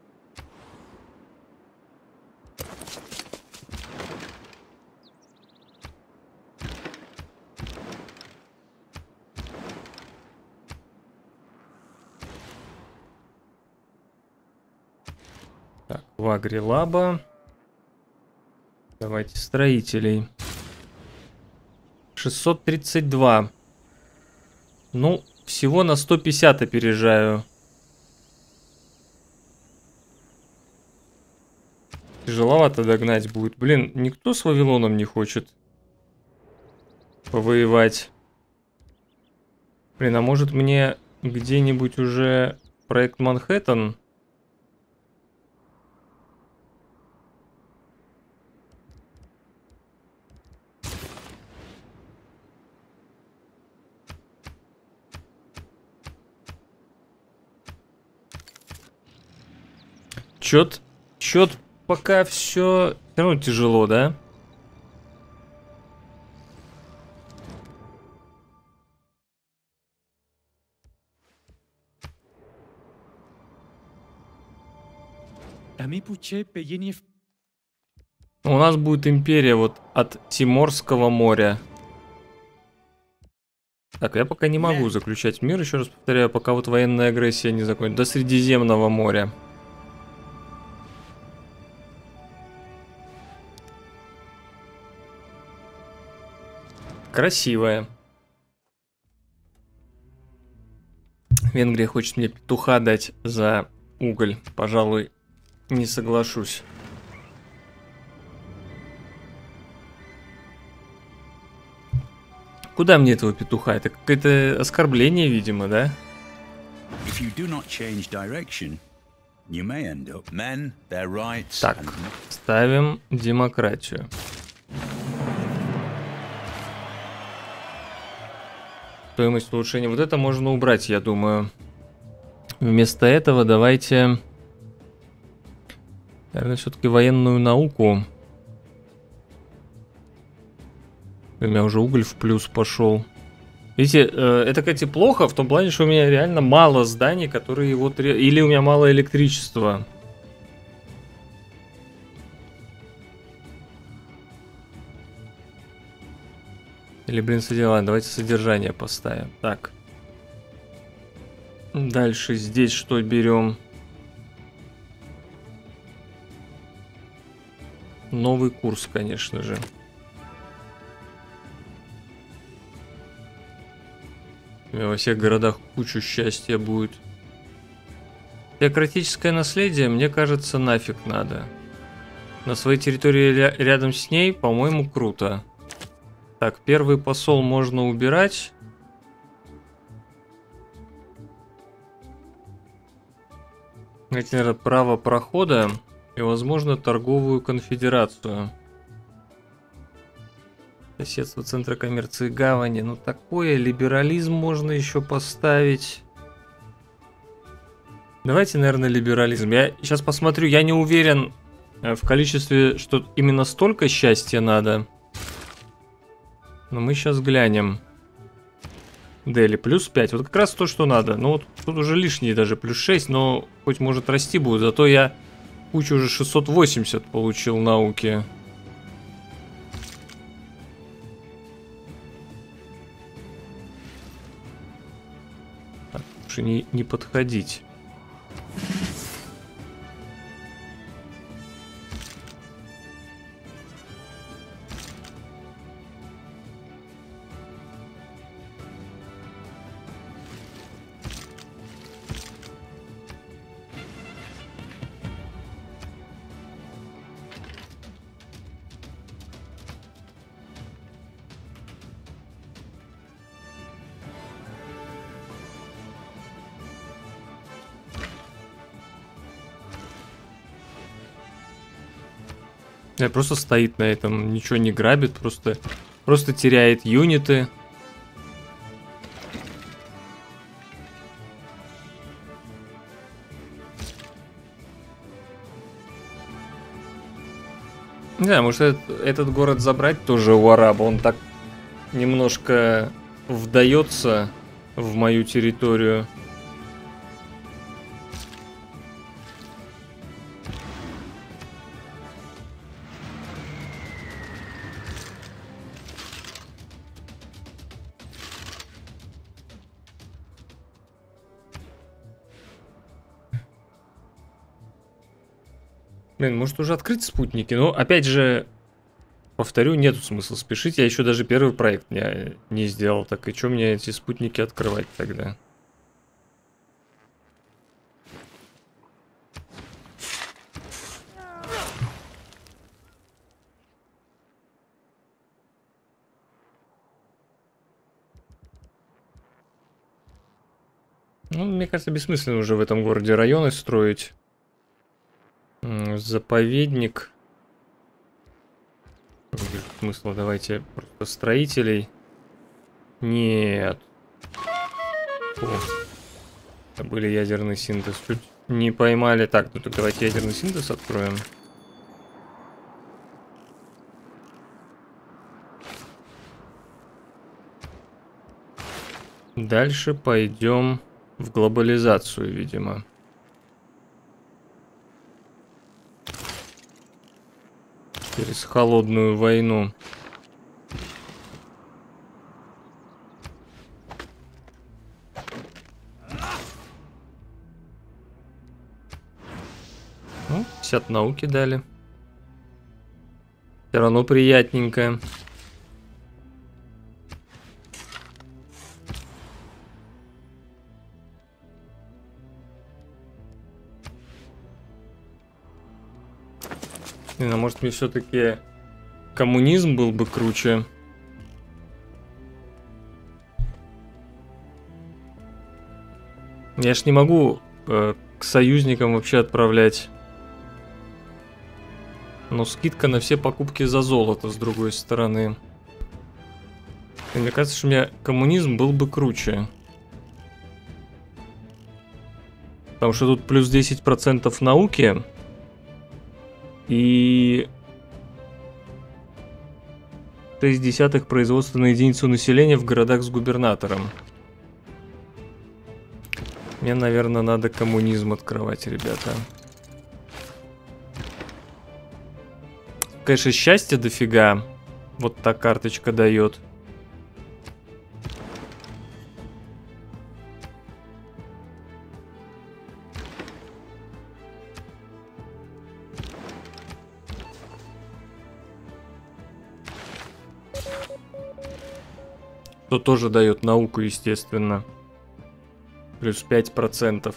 Так, в Агрилаба. Давайте строителей. шестьсот тридцать два. Ну, всего на сто пятьдесят опережаю. Тяжеловато догнать будет. Блин, никто с Вавилоном не хочет повоевать. Блин, а может мне где-нибудь уже проект Манхэттен? Чет, чет пока все... Все равно тяжело, да? У нас будет империя вот от Тиморского моря. Так, я пока не могу заключать мир, еще раз повторяю, пока вот военная агрессия не закончится. До Средиземного моря. Красивая. Венгрия хочет мне петуха дать за уголь. Пожалуй, не соглашусь. Куда мне этого петуха? Это какое-то оскорбление, видимо, да? Так, ставим демократию. Стоимость улучшения. Вот это можно убрать, я думаю. Вместо этого давайте... Наверное, все-таки военную науку. У меня уже уголь в плюс пошел. Видите, э, это, кстати, плохо в том плане, что у меня реально мало зданий, которые вот... Или у меня мало электричества. Или, блин, содержание. Давайте содержание поставим. Так. Дальше здесь что берем? Новый курс, конечно же. Во всех городах кучу счастья будет. Теократическое наследие, мне кажется, нафиг надо. На своей территории ря рядом с ней, по-моему, круто. Так, первый посол можно убирать. Это, наверное, право прохода и, возможно, торговую конфедерацию. Соседство центра коммерции гавани. Ну, такое. Либерализм можно еще поставить. Давайте, наверное, либерализм. Я сейчас посмотрю. Я не уверен в количестве, что именно столько счастья надо. Но мы сейчас глянем. Дели плюс пять. Вот как раз то, что надо. Ну, вот тут уже лишние даже плюс шесть. Но хоть может расти будет. Зато я кучу уже шестьсот восемьдесят получил науки. Не, не подходить. Я просто стоит на этом, ничего не грабит, просто, просто теряет юниты. Не знаю, может этот, этот город забрать тоже у араба, он так немножко вдается в мою территорию. Блин, может уже открыть спутники? Но опять же, повторю, нету смысла спешить. Я еще даже первый проект не, не сделал. Так и что мне эти спутники открывать тогда? Ну, мне кажется, бессмысленно уже в этом городе районы строить. Заповедник. Смысла, давайте просто строителей. Нет. О, были ядерный синтез. Чуть, Не поймали. Так, ну так давайте ядерный синтез откроем. Дальше пойдем в глобализацию, видимо. Через холодную войну. Ну, пятьдесят науки дали. Все равно приятненько. Ну, может, мне все-таки коммунизм был бы круче. Я ж не могу э, к союзникам вообще отправлять. Но скидка на все покупки за золото, с другой стороны. И мне кажется, что у меня коммунизм был бы круче. Потому что тут плюс десять процентов науки. И шесть десятых производства на единицу населения в городах с губернатором. Мне, наверное, надо коммунизм открывать, ребята. Конечно, счастья дофига. Вот та карточка дает. Что тоже дает науку, естественно. Плюс пять процентов.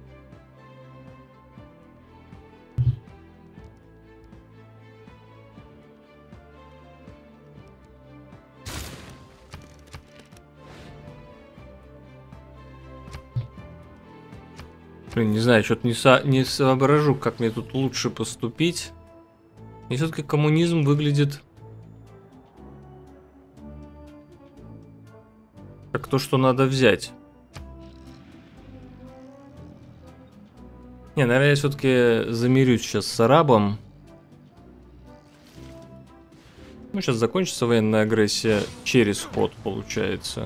Блин, не знаю, что-то не, со не соображу, как мне тут лучше поступить. И все-таки коммунизм выглядит как то, что надо взять. Не, наверное, я все-таки замирюсь сейчас с арабом. Ну, сейчас закончится военная агрессия через ход, получается.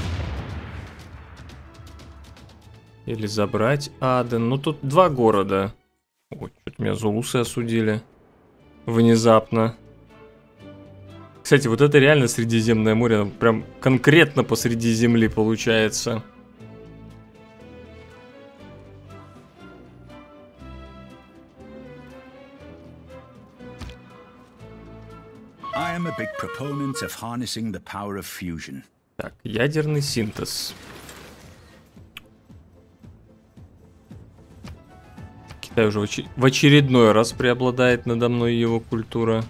Или забрать Аден. Ну, тут два города. Ой, что-то меня зулусы осудили. Внезапно. Кстати, вот это реально Средиземное море. Прям конкретно посреди земли получается. I am a big proponent of harnessing the power of fusion. Так, ядерный синтез. Китай уже в, оч... в очередной раз преобладает надо мной его культура.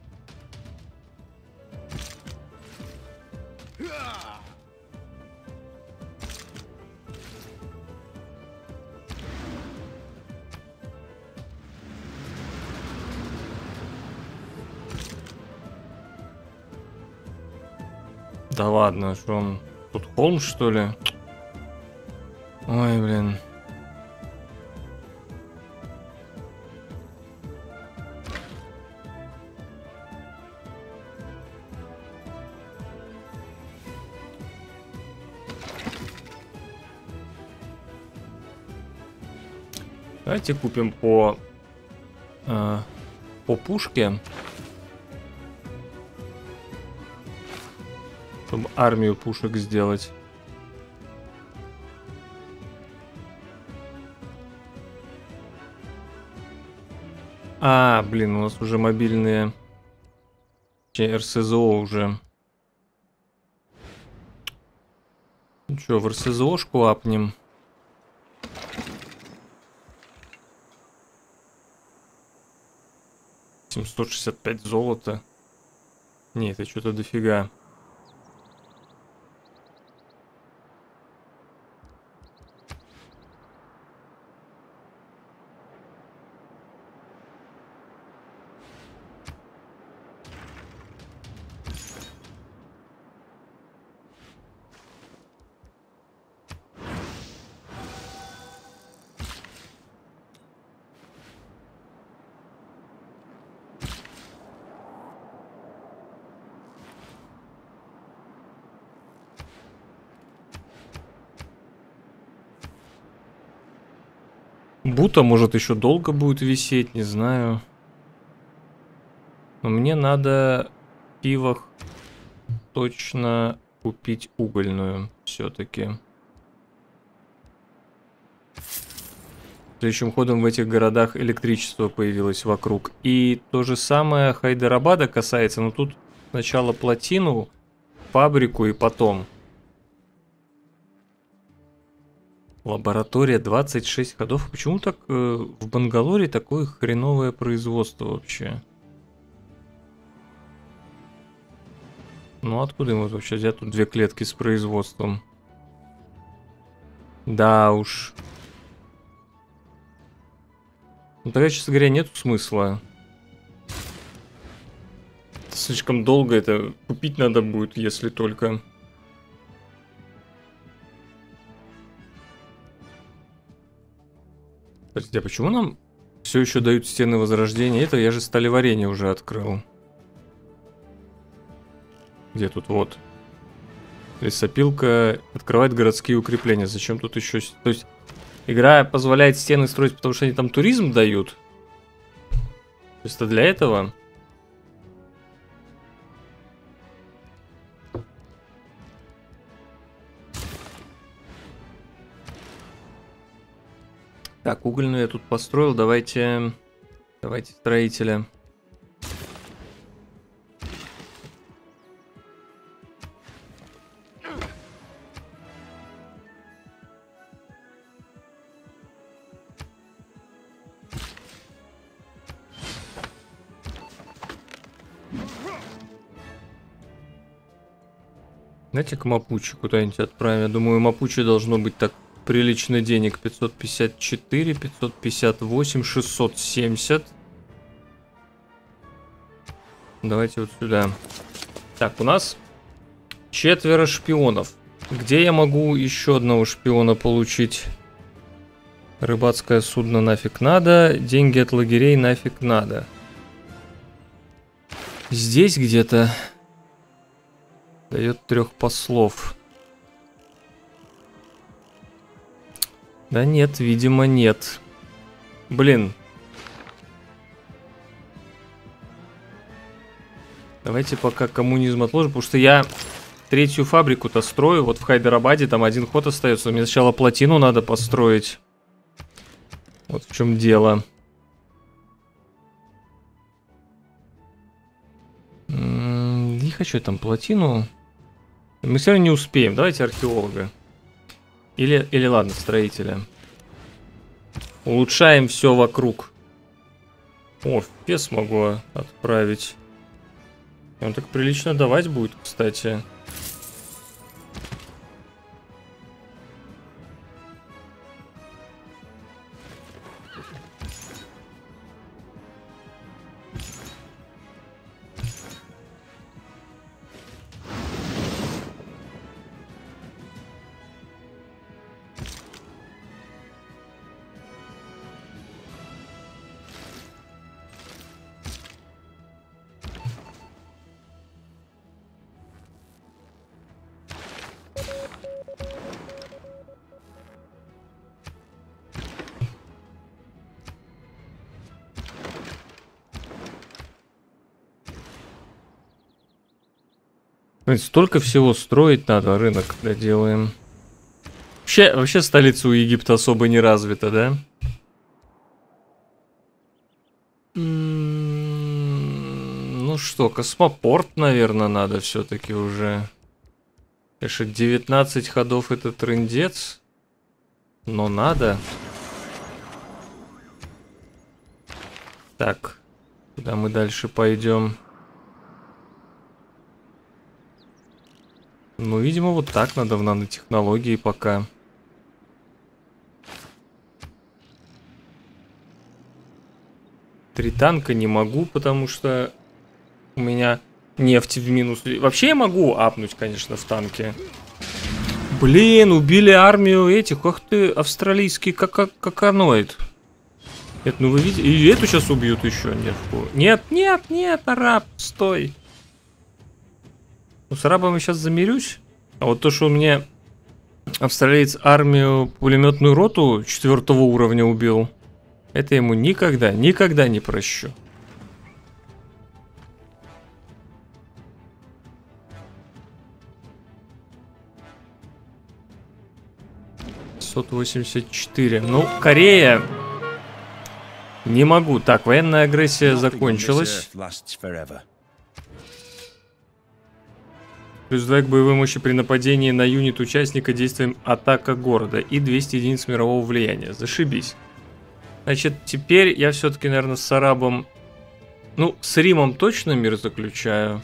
Да ладно, что он... Тут холм, что ли? Ой, блин. Давайте купим по... Э, по пушке. Чтобы армию пушек сделать. А, блин, у нас уже мобильные эр эс зэ о уже. Ну что, в эр эс зэ о-шку апнем. семьсот шестьдесят пять золота. Не, это что-то дофига. Бута, может, еще долго будет висеть, не знаю. Но мне надо в пивах точно купить угольную все-таки. Следующим ходом в этих городах электричество появилось вокруг. И то же самое Хайдарабада касается, но тут сначала плотину, фабрику и потом. Лаборатория двадцать шесть ходов. Почему так э, в Бангалоре такое хреновое производство вообще? Ну откуда ему вообще взять тут две клетки с производством? Да уж. Ну тогда, честно говоря, нет смысла. Слишком долго это купить надо будет, если только... Подождите, а почему нам все еще дают стены возрождения? Это я же сталеварение уже открыл. Где тут вот? Лесопилка открывает городские укрепления. Зачем тут еще... То есть игра позволяет стены строить, потому что они там туризм дают? То есть это для этого? Так, угольную я тут построил. Давайте... Давайте строителя. Знаете-ка Мапучи куда-нибудь отправим. Я думаю, Мапучи должно быть так прилично денег. пятьсот пятьдесят четыре, пятьсот пятьдесят восемь, шестьсот семьдесят. Давайте вот сюда. Так, у нас четверо шпионов. Где я могу еще одного шпиона получить? Рыбацкое судно нафиг надо. Деньги от лагерей нафиг надо. Здесь где-то... Дает трех послов. Да нет, видимо, нет. Блин. Давайте пока коммунизм отложим, потому что я третью фабрику-то строю. Вот в Хайдарабаде там один ход остается. Мне сначала плотину надо построить. Вот в чем дело. Не хочу там плотину. Мы все равно не успеем. Давайте археолога. Или, или ладно, строителя. Улучшаем все вокруг. О, в Фес могу отправить. Он так прилично давать будет, кстати. Столько всего строить надо, рынок когда делаем. Вообще, вообще столица у Египта особо не развита, да? Ну что, космопорт, наверное, надо все-таки уже. Конечно, девятнадцать ходов это трындец. Но надо. Так, куда мы дальше пойдем? Ну, видимо, вот так надо в нанотехнологии пока. Три танка не могу, потому что у меня нефть в минус. Вообще я могу апнуть, конечно, в танке. Блин, убили армию этих. Ах ты, австралийский как каканоид. Это, ну вы видите? И эту сейчас убьют еще. Нет, нет, нет, нет, араб, стой. Ну, с арабом я сейчас замирюсь. А вот то, что он мне Австралиец армию пулеметную роту четвертого уровня убил. Это ему никогда, никогда не прощу. пятьсот восемьдесят четыре. Ну, Корея. Не могу. Так, военная агрессия закончилась. Плюс два к боевой мощи при нападении на юнит участника действием атака города. И двести единиц мирового влияния. Зашибись. Значит, теперь я все-таки, наверное, с арабом... Ну, с Римом точно мир заключаю.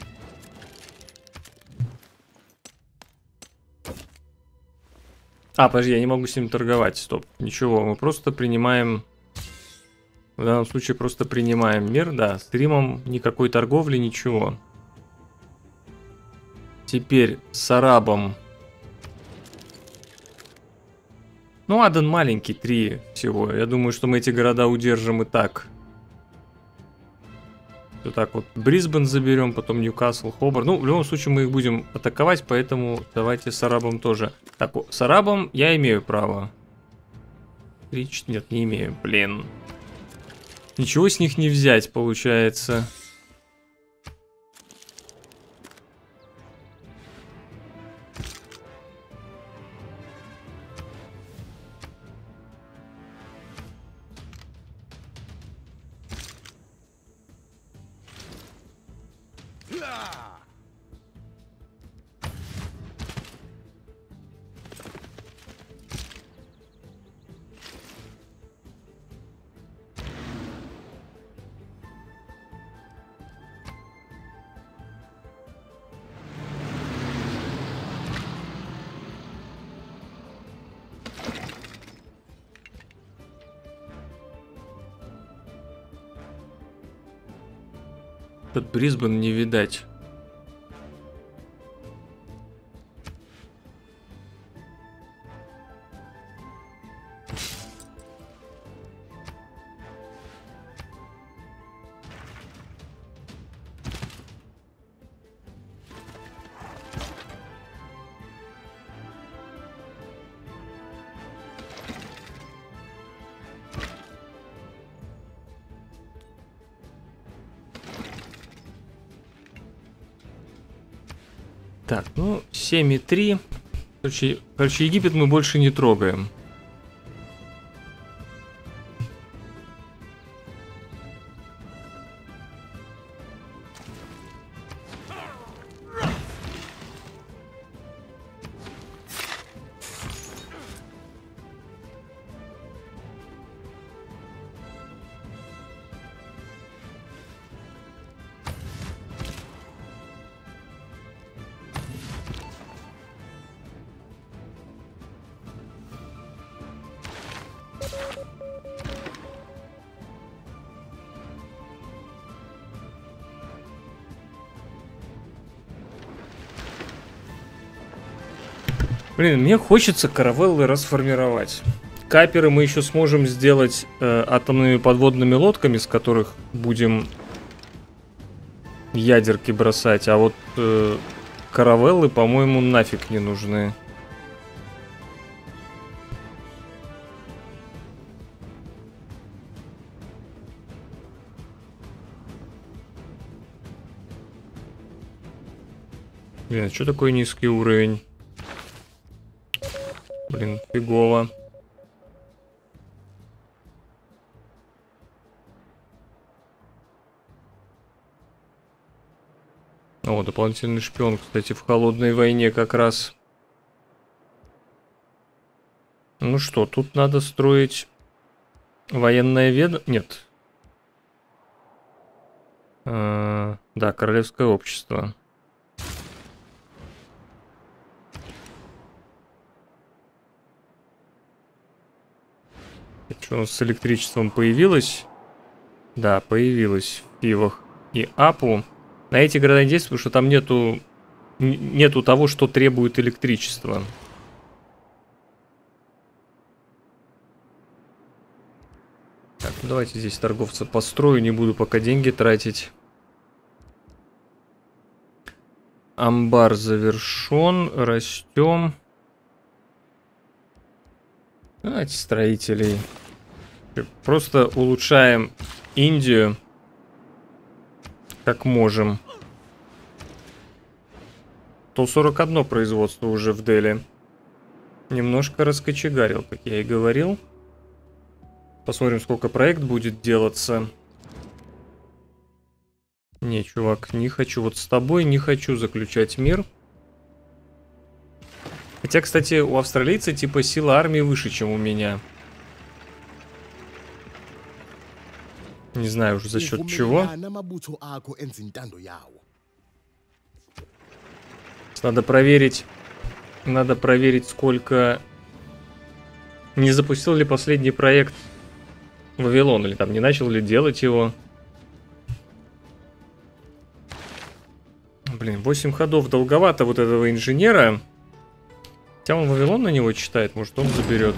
А, подожди, я не могу с ним торговать. Стоп. Ничего, мы просто принимаем... В данном случае просто принимаем мир. Да, с Римом никакой торговли, ничего. Теперь с арабом. Ну, Аден маленький, три всего. Я думаю, что мы эти города удержим и так. Вот так вот. Брисбен заберем, потом Ньюкасл, Хобар. Ну, в любом случае мы их будем атаковать, поэтому давайте с арабом тоже. Так, с арабом я имею право. три, четыре, нет, не имею, блин. Ничего с них не взять, получается. Тут Брисбен не видать. Так, ну, семь и три. Короче, короче, Египет мы больше не трогаем. Блин, мне хочется каравеллы расформировать. Каперы мы еще сможем сделать э, атомными подводными лодками, с которых будем ядерки бросать. А вот э, каравеллы, по-моему, нафиг не нужны. Блин, а что такое низкий уровень? Блин, фигово. О, дополнительный шпион, кстати, в холодной войне как раз. Ну что, тут надо строить военное ведомство. Нет. А, да, королевское общество. Что у нас с электричеством появилось? Да, появилось в Пивах и Апу. На эти города не действует, потому что там нету, нету того, что требует электричество. Так, ну давайте здесь торговца построю, не буду пока деньги тратить. Амбар завершен, растем. Давайте строителей. Просто улучшаем Индию как можем. сто сорок одно производство уже в Дели. Немножко раскочегарил, как я и говорил. Посмотрим, сколько проект будет делаться. Не, чувак, не хочу. Вот с тобой не хочу заключать мир. Хотя, кстати, у австралийца типа сила армии выше, чем у меня. Не знаю уже за счет чего. Надо проверить. Надо проверить, сколько... Не запустил ли последний проект Вавилон, или там не начал ли делать его. Блин, восемь ходов долговато вот этого инженера. Хотя он Вавилон на него читает, может он заберет.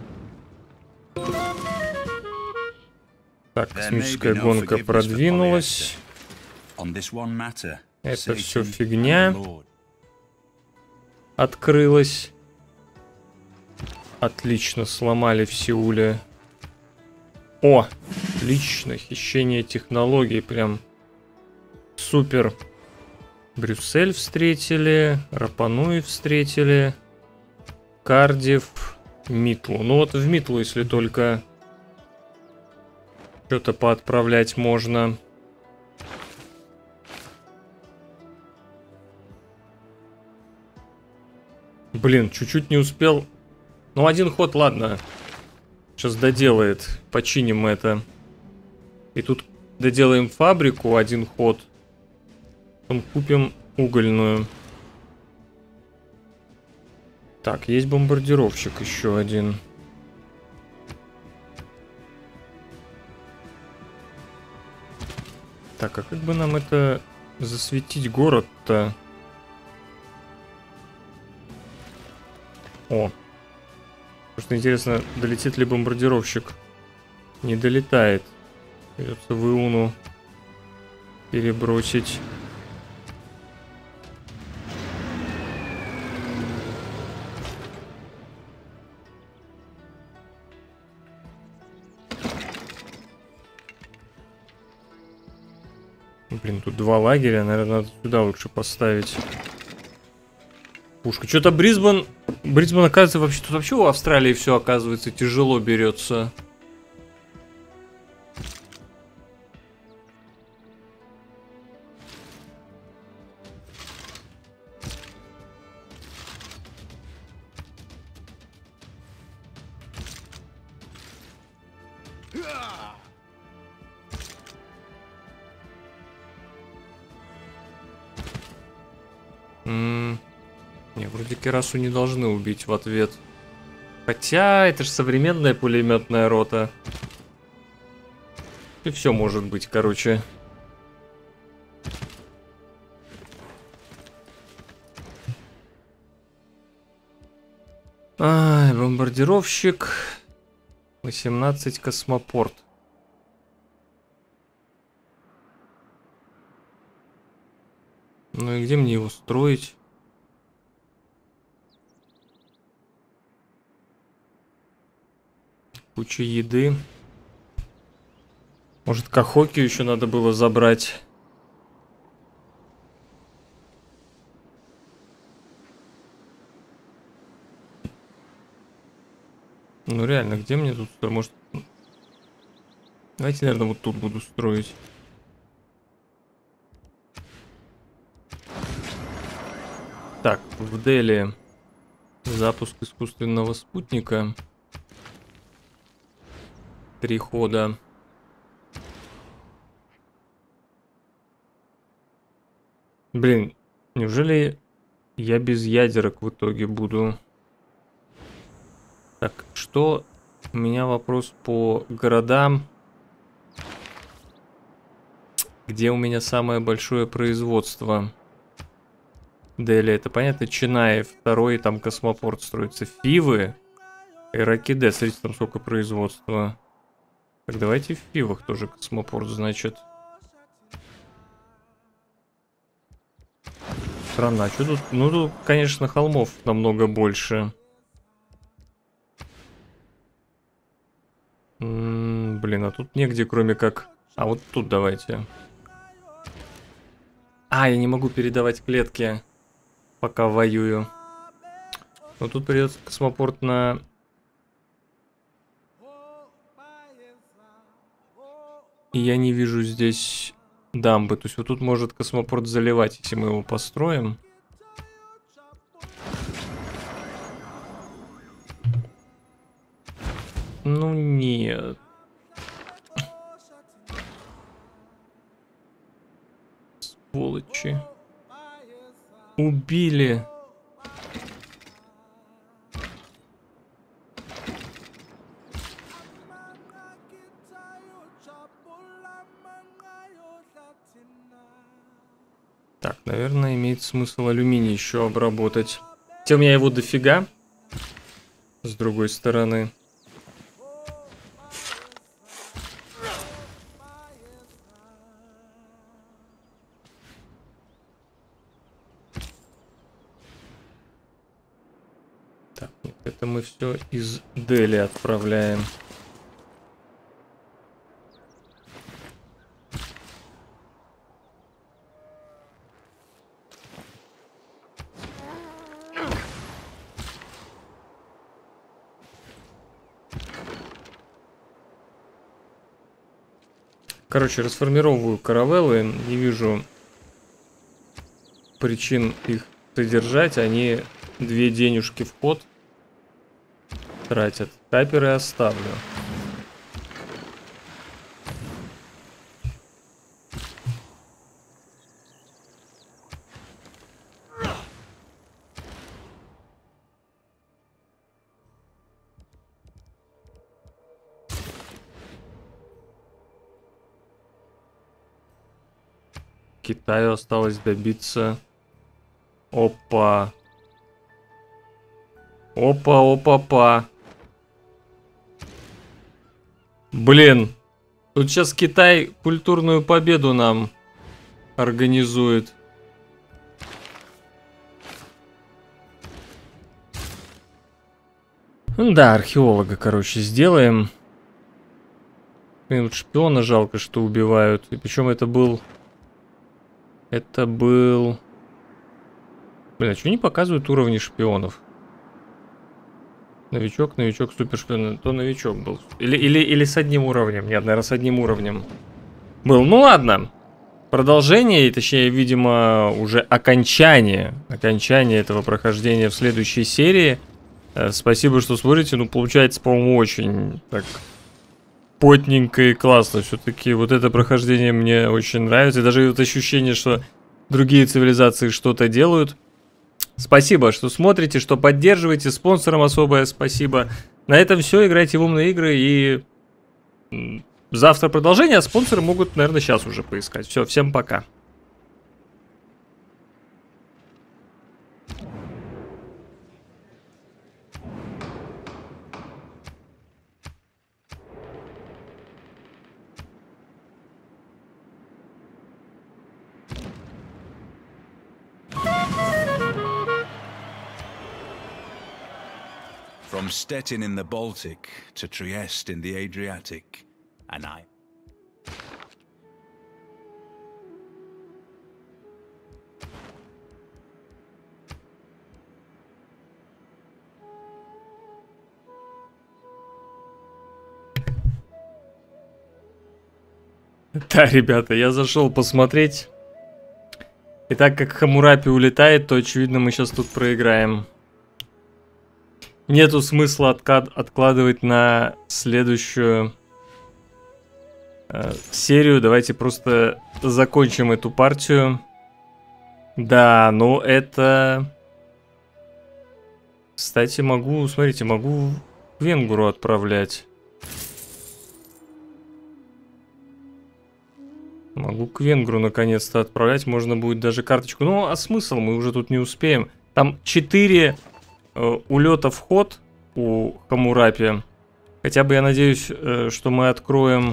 Так, космическая гонка продвинулась. Это все фигня. Открылась. Отлично, сломали в Сеуле. О, отлично, хищение технологий, прям супер. Брюссель встретили, Рапануи встретили, Кардифф, Митлу. Ну вот в Митлу, если только что-то поотправлять можно. Блин, чуть-чуть не успел. Ну, один ход, ладно. Сейчас доделает. Починим это. И тут доделаем фабрику, один ход. Потом купим угольную. Так, есть бомбардировщик еще один. Так, а как бы нам это засветить город-то? О. Просто интересно, долетит ли бомбардировщик? Не долетает. Придется в Иуну перебросить. Блин, тут два лагеря, наверное, надо сюда лучше поставить. Пушка. Что-то Брисбен... Брисбен, оказывается, вообще... Тут вообще у Австралии все, оказывается, тяжело берется. М-м- не, вроде Керасу не должны убить в ответ. Хотя, это же современная пулеметная рота. И все может быть, короче. Ай, бомбардировщик. восемнадцать космопорт. Ну и где мне его строить? Куча еды. Может, Кахокию еще надо было забрать? Ну реально, где мне тут строить? Может... Давайте, наверное, вот тут буду строить. Так, в Дели запуск искусственного спутника. Три хода. Блин, неужели я без ядерок в итоге буду? Так, что? У меня вопрос по городам. Где у меня самое большое производство? Дели, это понятно. Чинаи, второй там космопорт строится. Фивы. Иракиде, смотрите, там сколько производства. Так, давайте в Фивах тоже космопорт, значит. Странно, а что тут? Ну, тут, конечно, холмов намного больше. М-м, блин, а тут негде, кроме как... А вот тут давайте. А, я не могу передавать клетки, пока воюю. Но тут придется космопорт на... И я не вижу здесь дамбы. То есть вот тут может космопорт заливать, если мы его построим. Ну нет. Сволочи. Убили. Так, наверное, имеет смысл алюминий еще обработать. Хотя у меня его дофига. С другой стороны. Так, нет, это мы все из Дели отправляем. Короче, расформировываю каравеллы, не вижу причин их содержать, они две денежки в ход тратят. Таперы оставлю. Китаю осталось добиться. Опа. Опа, опа, па. Блин. Тут сейчас Китай культурную победу нам организует. Ну да, археолога, короче, сделаем. Блин, вот шпиона жалко, что убивают. И причем это был... Это был... Блин, а что не показывают уровни шпионов? Новичок, новичок, супершпион. То новичок был. Или, или, или с одним уровнем. Нет, наверное, с одним уровнем был. Ну ладно. Продолжение, и точнее, видимо, уже окончание. Окончание этого прохождения в следующей серии. Э, спасибо, что смотрите. Ну, получается, по-моему, очень так... потненько и классно. Все-таки вот это прохождение мне очень нравится. И даже вот ощущение, что другие цивилизации что-то делают. Спасибо, что смотрите, что поддерживаете. Спонсорам особое спасибо. На этом все. Играйте в умные игры. И завтра продолжение. А спонсоры могут, наверное, сейчас уже поискать. Все, всем пока. From Stettin in the Baltic to Trieste in the Adriatic, and I... Да, ребята, я зашел посмотреть. И так как Хаммурапи улетает, то, очевидно, мы сейчас тут проиграем. Нету смысла откад откладывать на следующую э, серию. Давайте просто закончим эту партию. Да, ну это... Кстати, могу, смотрите, могу в Венгру отправлять. Могу к Венгру наконец-то отправлять. Можно будет даже карточку. Ну, а смысл? Мы уже тут не успеем. Там четыре... улета в ход у Хаммурапи. Хотя бы я надеюсь, что мы откроем...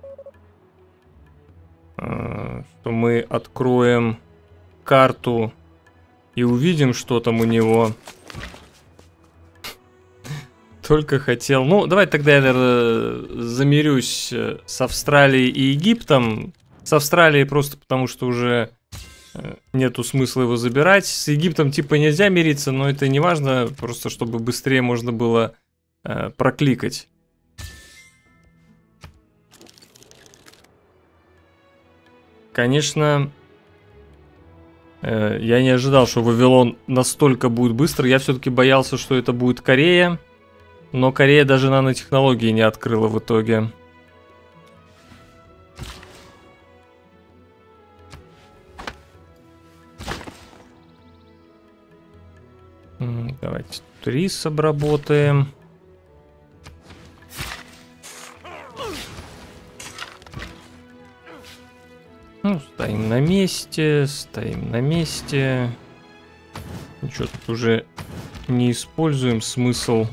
Что мы откроем карту и увидим, что там у него. только хотел... Ну, давай тогда я, наверное, замирюсь с Австралией и Египтом. С Австралией просто потому, что уже нету смысла его забирать. С Египтом типа нельзя мириться, но это не важно, просто чтобы быстрее можно было э, прокликать. Конечно, э, я не ожидал, что Вавилон настолько будет быстро. Я все-таки боялся, что это будет Корея. Но Корея даже нанотехнологии не открыла в итоге. Давайте тут рис обработаем. Ну, стоим на месте, стоим на месте. Ничего тут уже не используем, смысл.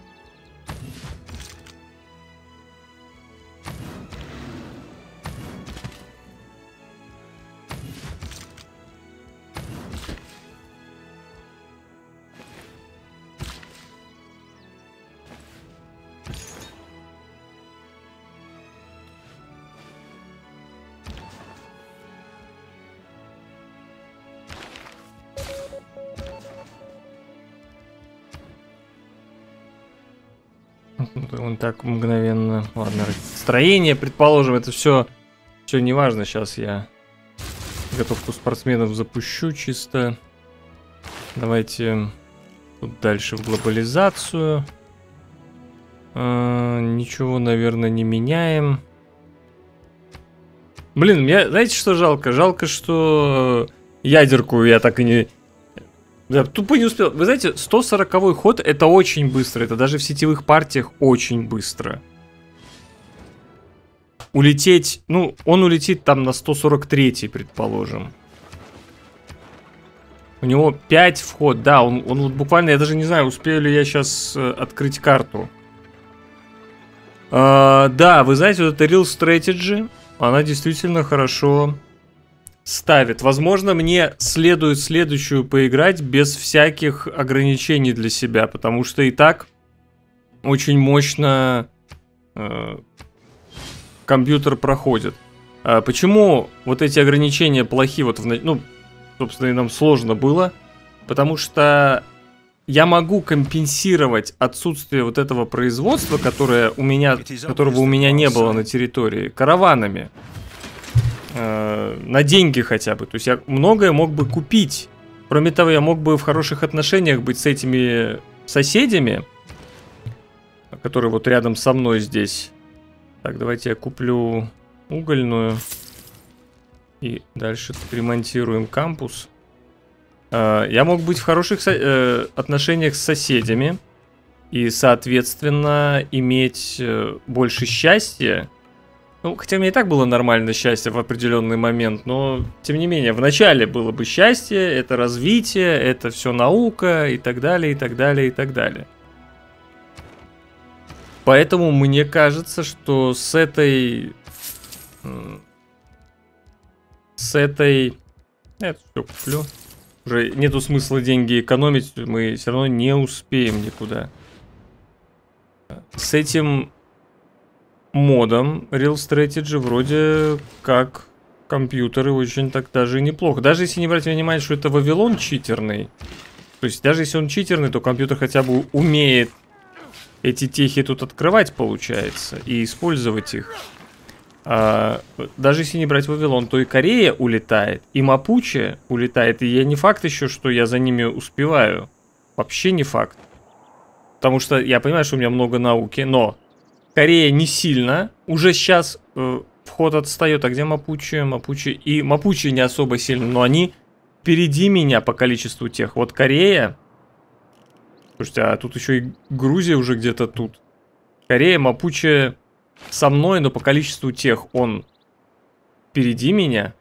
Он так мгновенно. Ладно, строение, предположим, это все, все не важно. Сейчас я готовку спортсменов запущу чисто. Давайте тут дальше в глобализацию. А, ничего, наверное, не меняем. Блин, мне, знаете, что жалко? Жалко, что ядерку я так и не... Да, тупо не успел. Вы знаете, сто сороковой ход это очень быстро. Это даже в сетевых партиях очень быстро. Улететь, ну, он улетит там на сто сорок третий, предположим. У него пять вход, да, он, он вот буквально, я даже не знаю, успею ли я сейчас э, открыть карту. А, да, вы знаете, вот эта Real Strategy, она действительно хорошо... ставит. Возможно, мне следует следующую поиграть без всяких ограничений для себя, потому что и так очень мощно э, компьютер проходит. А почему вот эти ограничения плохи? Вот в, ну, собственно, и нам сложно было, потому что я могу компенсировать отсутствие вот этого производства, которое у меня, которого у меня не было на территории, караванами. На деньги хотя бы. То есть я многое мог бы купить. Кроме того, я мог бы в хороших отношениях быть с этими соседями, которые вот рядом со мной здесь. Так, давайте я куплю угольную. И дальше ремонтируем кампус. Я мог быть в хороших отношениях с соседями. И, соответственно, иметь больше счастья. Ну, хотя у меня и так было нормальное счастье в определенный момент, но, тем не менее, в начале было бы счастье, это развитие, это все наука и так далее, и так далее, и так далее. Поэтому мне кажется, что с этой... С этой... Это все куплю. Уже нету смысла деньги экономить, мы все равно не успеем никуда. С этим... модом Real Strategy вроде как компьютеры очень так даже неплохо. Даже если не брать во внимание, что это Вавилон читерный. То есть даже если он читерный, то компьютер хотя бы умеет эти техи тут открывать, получается, и использовать их. А, даже если не брать Вавилон, то и Корея улетает, и Мапуче улетает. И я не факт еще, что я за ними успеваю. Вообще не факт. Потому что я понимаю, что у меня много науки, но... Корея не сильно. Уже сейчас э, вход отстает. А где Мапуче? Мапуче и Мапуче не особо сильно, но они впереди меня по количеству тех. Вот Корея. Слушайте, а тут еще и Грузия уже где-то тут. Корея, Мапуче со мной, но по количеству тех он впереди меня.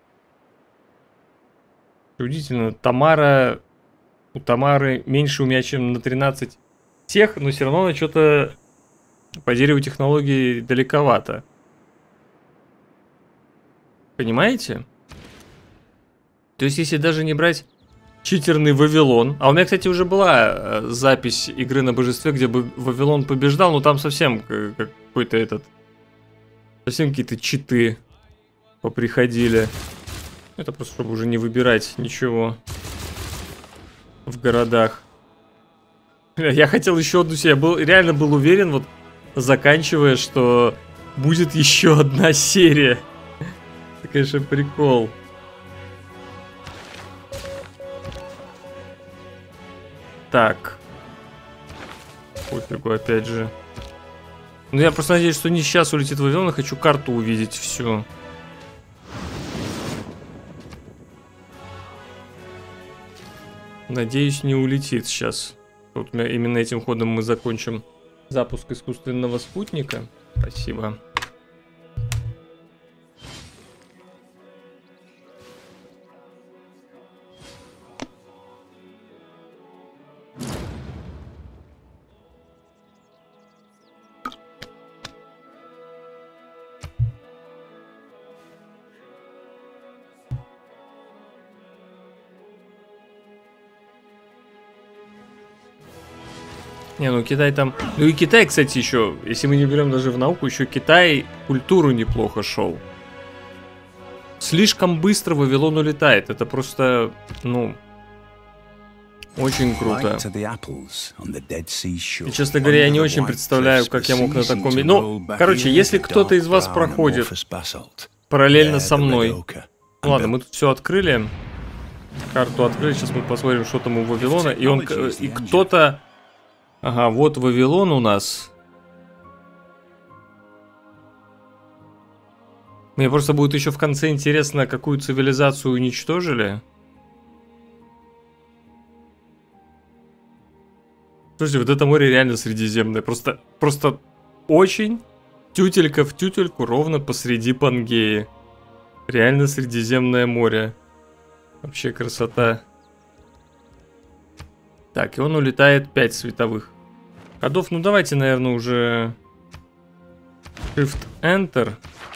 Удивительно. Тамара... У Тамары меньше у меня, чем на тринадцать тех, но все равно она что-то... По дереву технологий далековато. Понимаете? То есть, если даже не брать читерный Вавилон. А у меня, кстати, уже была запись игры на божестве, где бы Вавилон побеждал, но там совсем какой-то этот... Совсем какие-то читы поприходили. Это просто, чтобы уже не выбирать ничего в городах. Я хотел еще одну серию. Я был, реально был уверен, вот заканчивая, что будет еще одна серия. Это, конечно, прикол. Так. Пофигу, опять же. Ну, я просто надеюсь, что не сейчас улетит Вавилон, я хочу карту увидеть всю. Надеюсь, не улетит сейчас. Вот именно этим ходом мы закончим запуск искусственного спутника. Спасибо. Не, ну Китай там... Ну и Китай, кстати, еще, если мы не берем даже в науку, еще Китай культуру неплохо шел. Слишком быстро Вавилон улетает. Это просто, ну, очень круто. И, честно говоря, я не очень представляю, как я мог на таком... Ну, короче, если кто-то из вас проходит параллельно со мной... Ладно, мы тут все открыли. Карту открыли, сейчас мы посмотрим, что там у Вавилона. И он... И кто-то... Ага, вот Вавилон у нас. Мне просто будет еще в конце интересно, какую цивилизацию уничтожили. Слушайте, вот это море реально средиземное. Просто, просто очень тютелька в тютельку ровно посреди Пангеи. Реально Средиземное море. Вообще красота. Так, и он улетает пять световых ходов. Ну, давайте, наверное, уже Shift-Enter.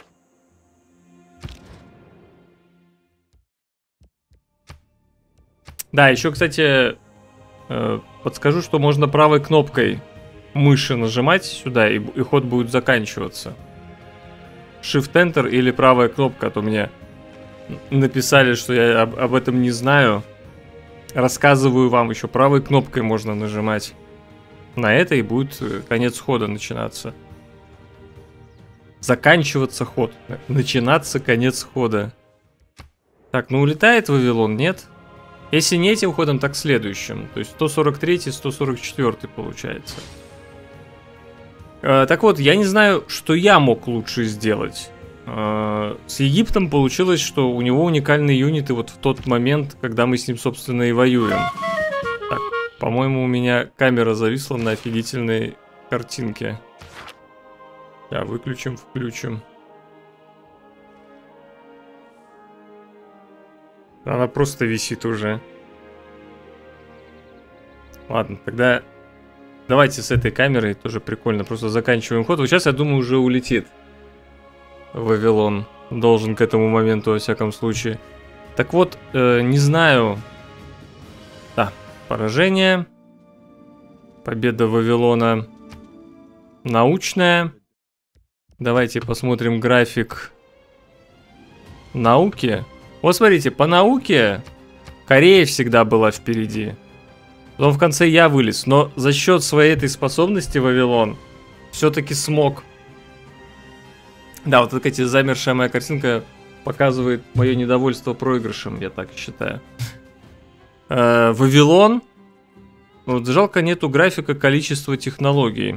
Да, еще, кстати, подскажу, что можно правой кнопкой мыши нажимать сюда, и, и ход будет заканчиваться. Shift-Enter или правая кнопка, а то мне написали, что я об, об этом не знаю. Рассказываю вам, еще правой кнопкой можно нажимать на это, и будет конец хода начинаться. Заканчиваться ход. Начинаться конец хода. Так, ну улетает Вавилон, нет? Если не этим ходом, так следующим. То есть сто сорок третий, сто сорок четвёртый получается. Э, так вот, я не знаю, что я мог лучше сделать. С Египтом получилось, что у него уникальные юниты вот в тот момент, когда мы с ним, собственно, и воюем. Так, по-моему, у меня камера зависла на офигительной картинке. Да, выключим, включим. Она просто висит уже. Ладно, тогда давайте с этой камерой, тоже прикольно, просто заканчиваем ход. Вот сейчас, я думаю, уже улетит Вавилон. Должен к этому моменту, во всяком случае. Так вот, э, не знаю. Да, поражение. Победа Вавилона. Научная. Давайте посмотрим график науки. Вот смотрите, по науке Корея всегда была впереди. Потом в конце я вылез. Но за счет своей этой способности Вавилон все-таки смог. Да, вот эта, кстати, замершая моя картинка показывает мое недовольство проигрышем, я так считаю. Э, Вавилон. Вот жалко, нету графика количества технологий.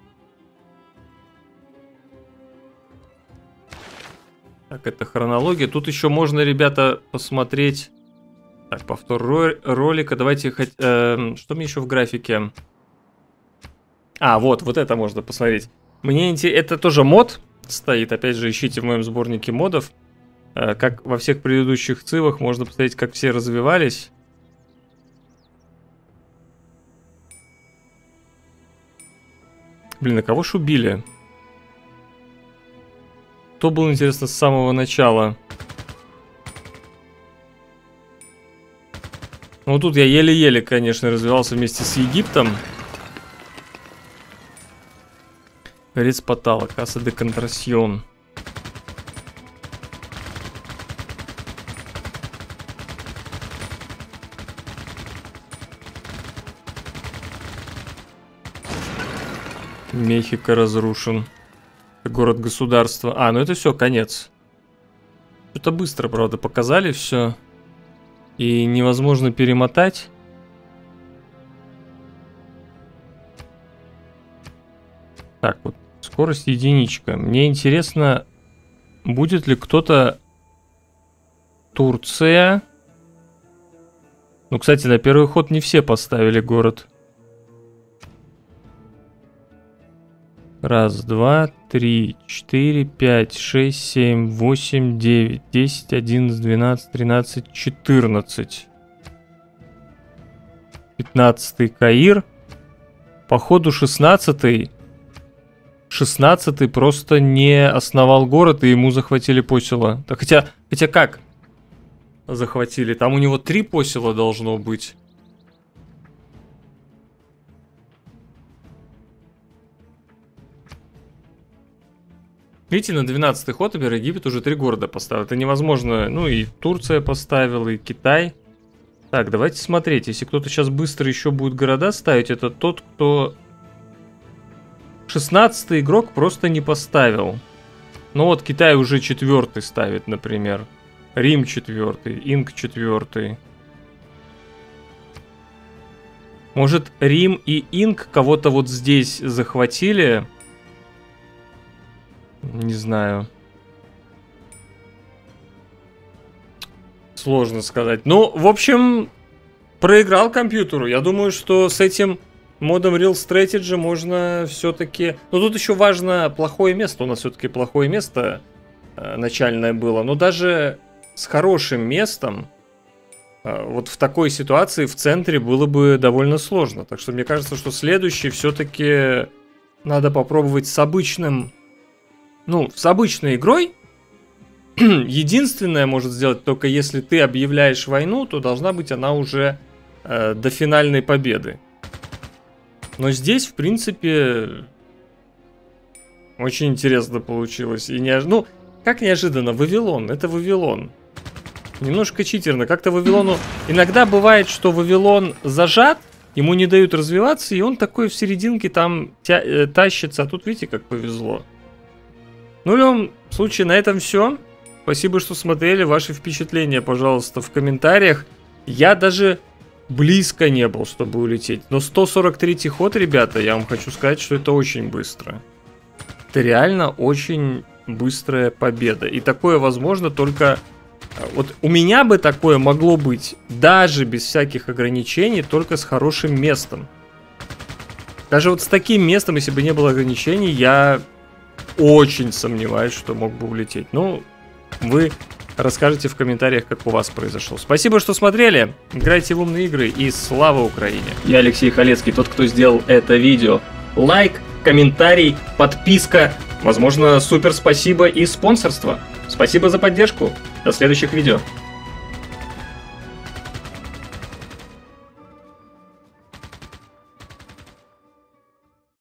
Так, это хронология. Тут еще можно, ребята, посмотреть. Так, повтор ролика. Давайте хоть... Э, что мне еще в графике? А, вот, вот это можно посмотреть. Мне интересно... Это тоже мод стоит. Опять же, ищите в моем сборнике модов. Э, как во всех предыдущих цивах, можно посмотреть, как все развивались. Блин, а кого ж убили? Кто был, интересно, с самого начала? Ну, тут я еле-еле, конечно, развивался вместе с Египтом. Рец Патала, Касса де Контрасьон. Мехико разрушен. Город-государство. А, ну это все, конец. Что-то быстро, правда, показали все. И невозможно перемотать. Так, вот, скорость единичка. Мне интересно, будет ли кто-то... Турция. Ну, кстати, на первый ход не все поставили город. Раз, два, три, четыре, пять, шесть, семь, восемь, девять, десять, одиннадцать, двенадцать, тринадцать, четырнадцать. пятнадцатый Каир. Походу шестнадцатый. шестнадцатый просто не основал город, и ему захватили посела. Так, хотя, хотя как захватили? Там у него три посела должно быть. Видите, на двенадцатый ход, например, Египет уже три города поставил. Это невозможно. Ну и Турция поставила, и Китай. Так, давайте смотреть. Если кто-то сейчас быстро еще будет города ставить, это тот, кто... шестнадцатый игрок просто не поставил. Ну вот Китай уже четвертый ставит, например. Рим четвертый, Инк четвертый. Может, Рим и Инк кого-то вот здесь захватили... Не знаю. Сложно сказать. Ну, в общем, проиграл компьютеру. Я думаю, что с этим модом Real Strategy можно все-таки... Ну, тут еще важно плохое место. У нас все-таки плохое место э, начальное было. Но даже с хорошим местом э, вот в такой ситуации в центре было бы довольно сложно. Так что мне кажется, что следующий все-таки надо попробовать с обычным... Ну, с обычной игрой единственное может сделать только если ты объявляешь войну, то должна быть она уже э, до финальной победы. Но здесь, в принципе, очень интересно получилось. И неож... Ну, как неожиданно, Вавилон, это Вавилон. Немножко читерно, как-то Вавилону... Иногда бывает, что Вавилон зажат, ему не дают развиваться, и он такой в серединке там тя... э, тащится. А тут, видите, как повезло. Ну, в любом случае, на этом все. Спасибо, что смотрели. Ваши впечатления, пожалуйста, в комментариях. Я даже близко не был, чтобы улететь. Но сто сорок третий ход, ребята, я вам хочу сказать, что это очень быстро. Это реально очень быстрая победа. И такое возможно только... Вот у меня бы такое могло быть, даже без всяких ограничений, только с хорошим местом. Даже вот с таким местом, если бы не было ограничений, я... Очень сомневаюсь, что мог бы улететь. Ну, вы расскажете в комментариях, как у вас произошло. Спасибо, что смотрели. Играйте в умные игры и слава Украине. Я Алексей Халецкий, тот, кто сделал это видео. Лайк, комментарий, подписка, возможно, супер спасибо и спонсорство. Спасибо за поддержку. До следующих видео.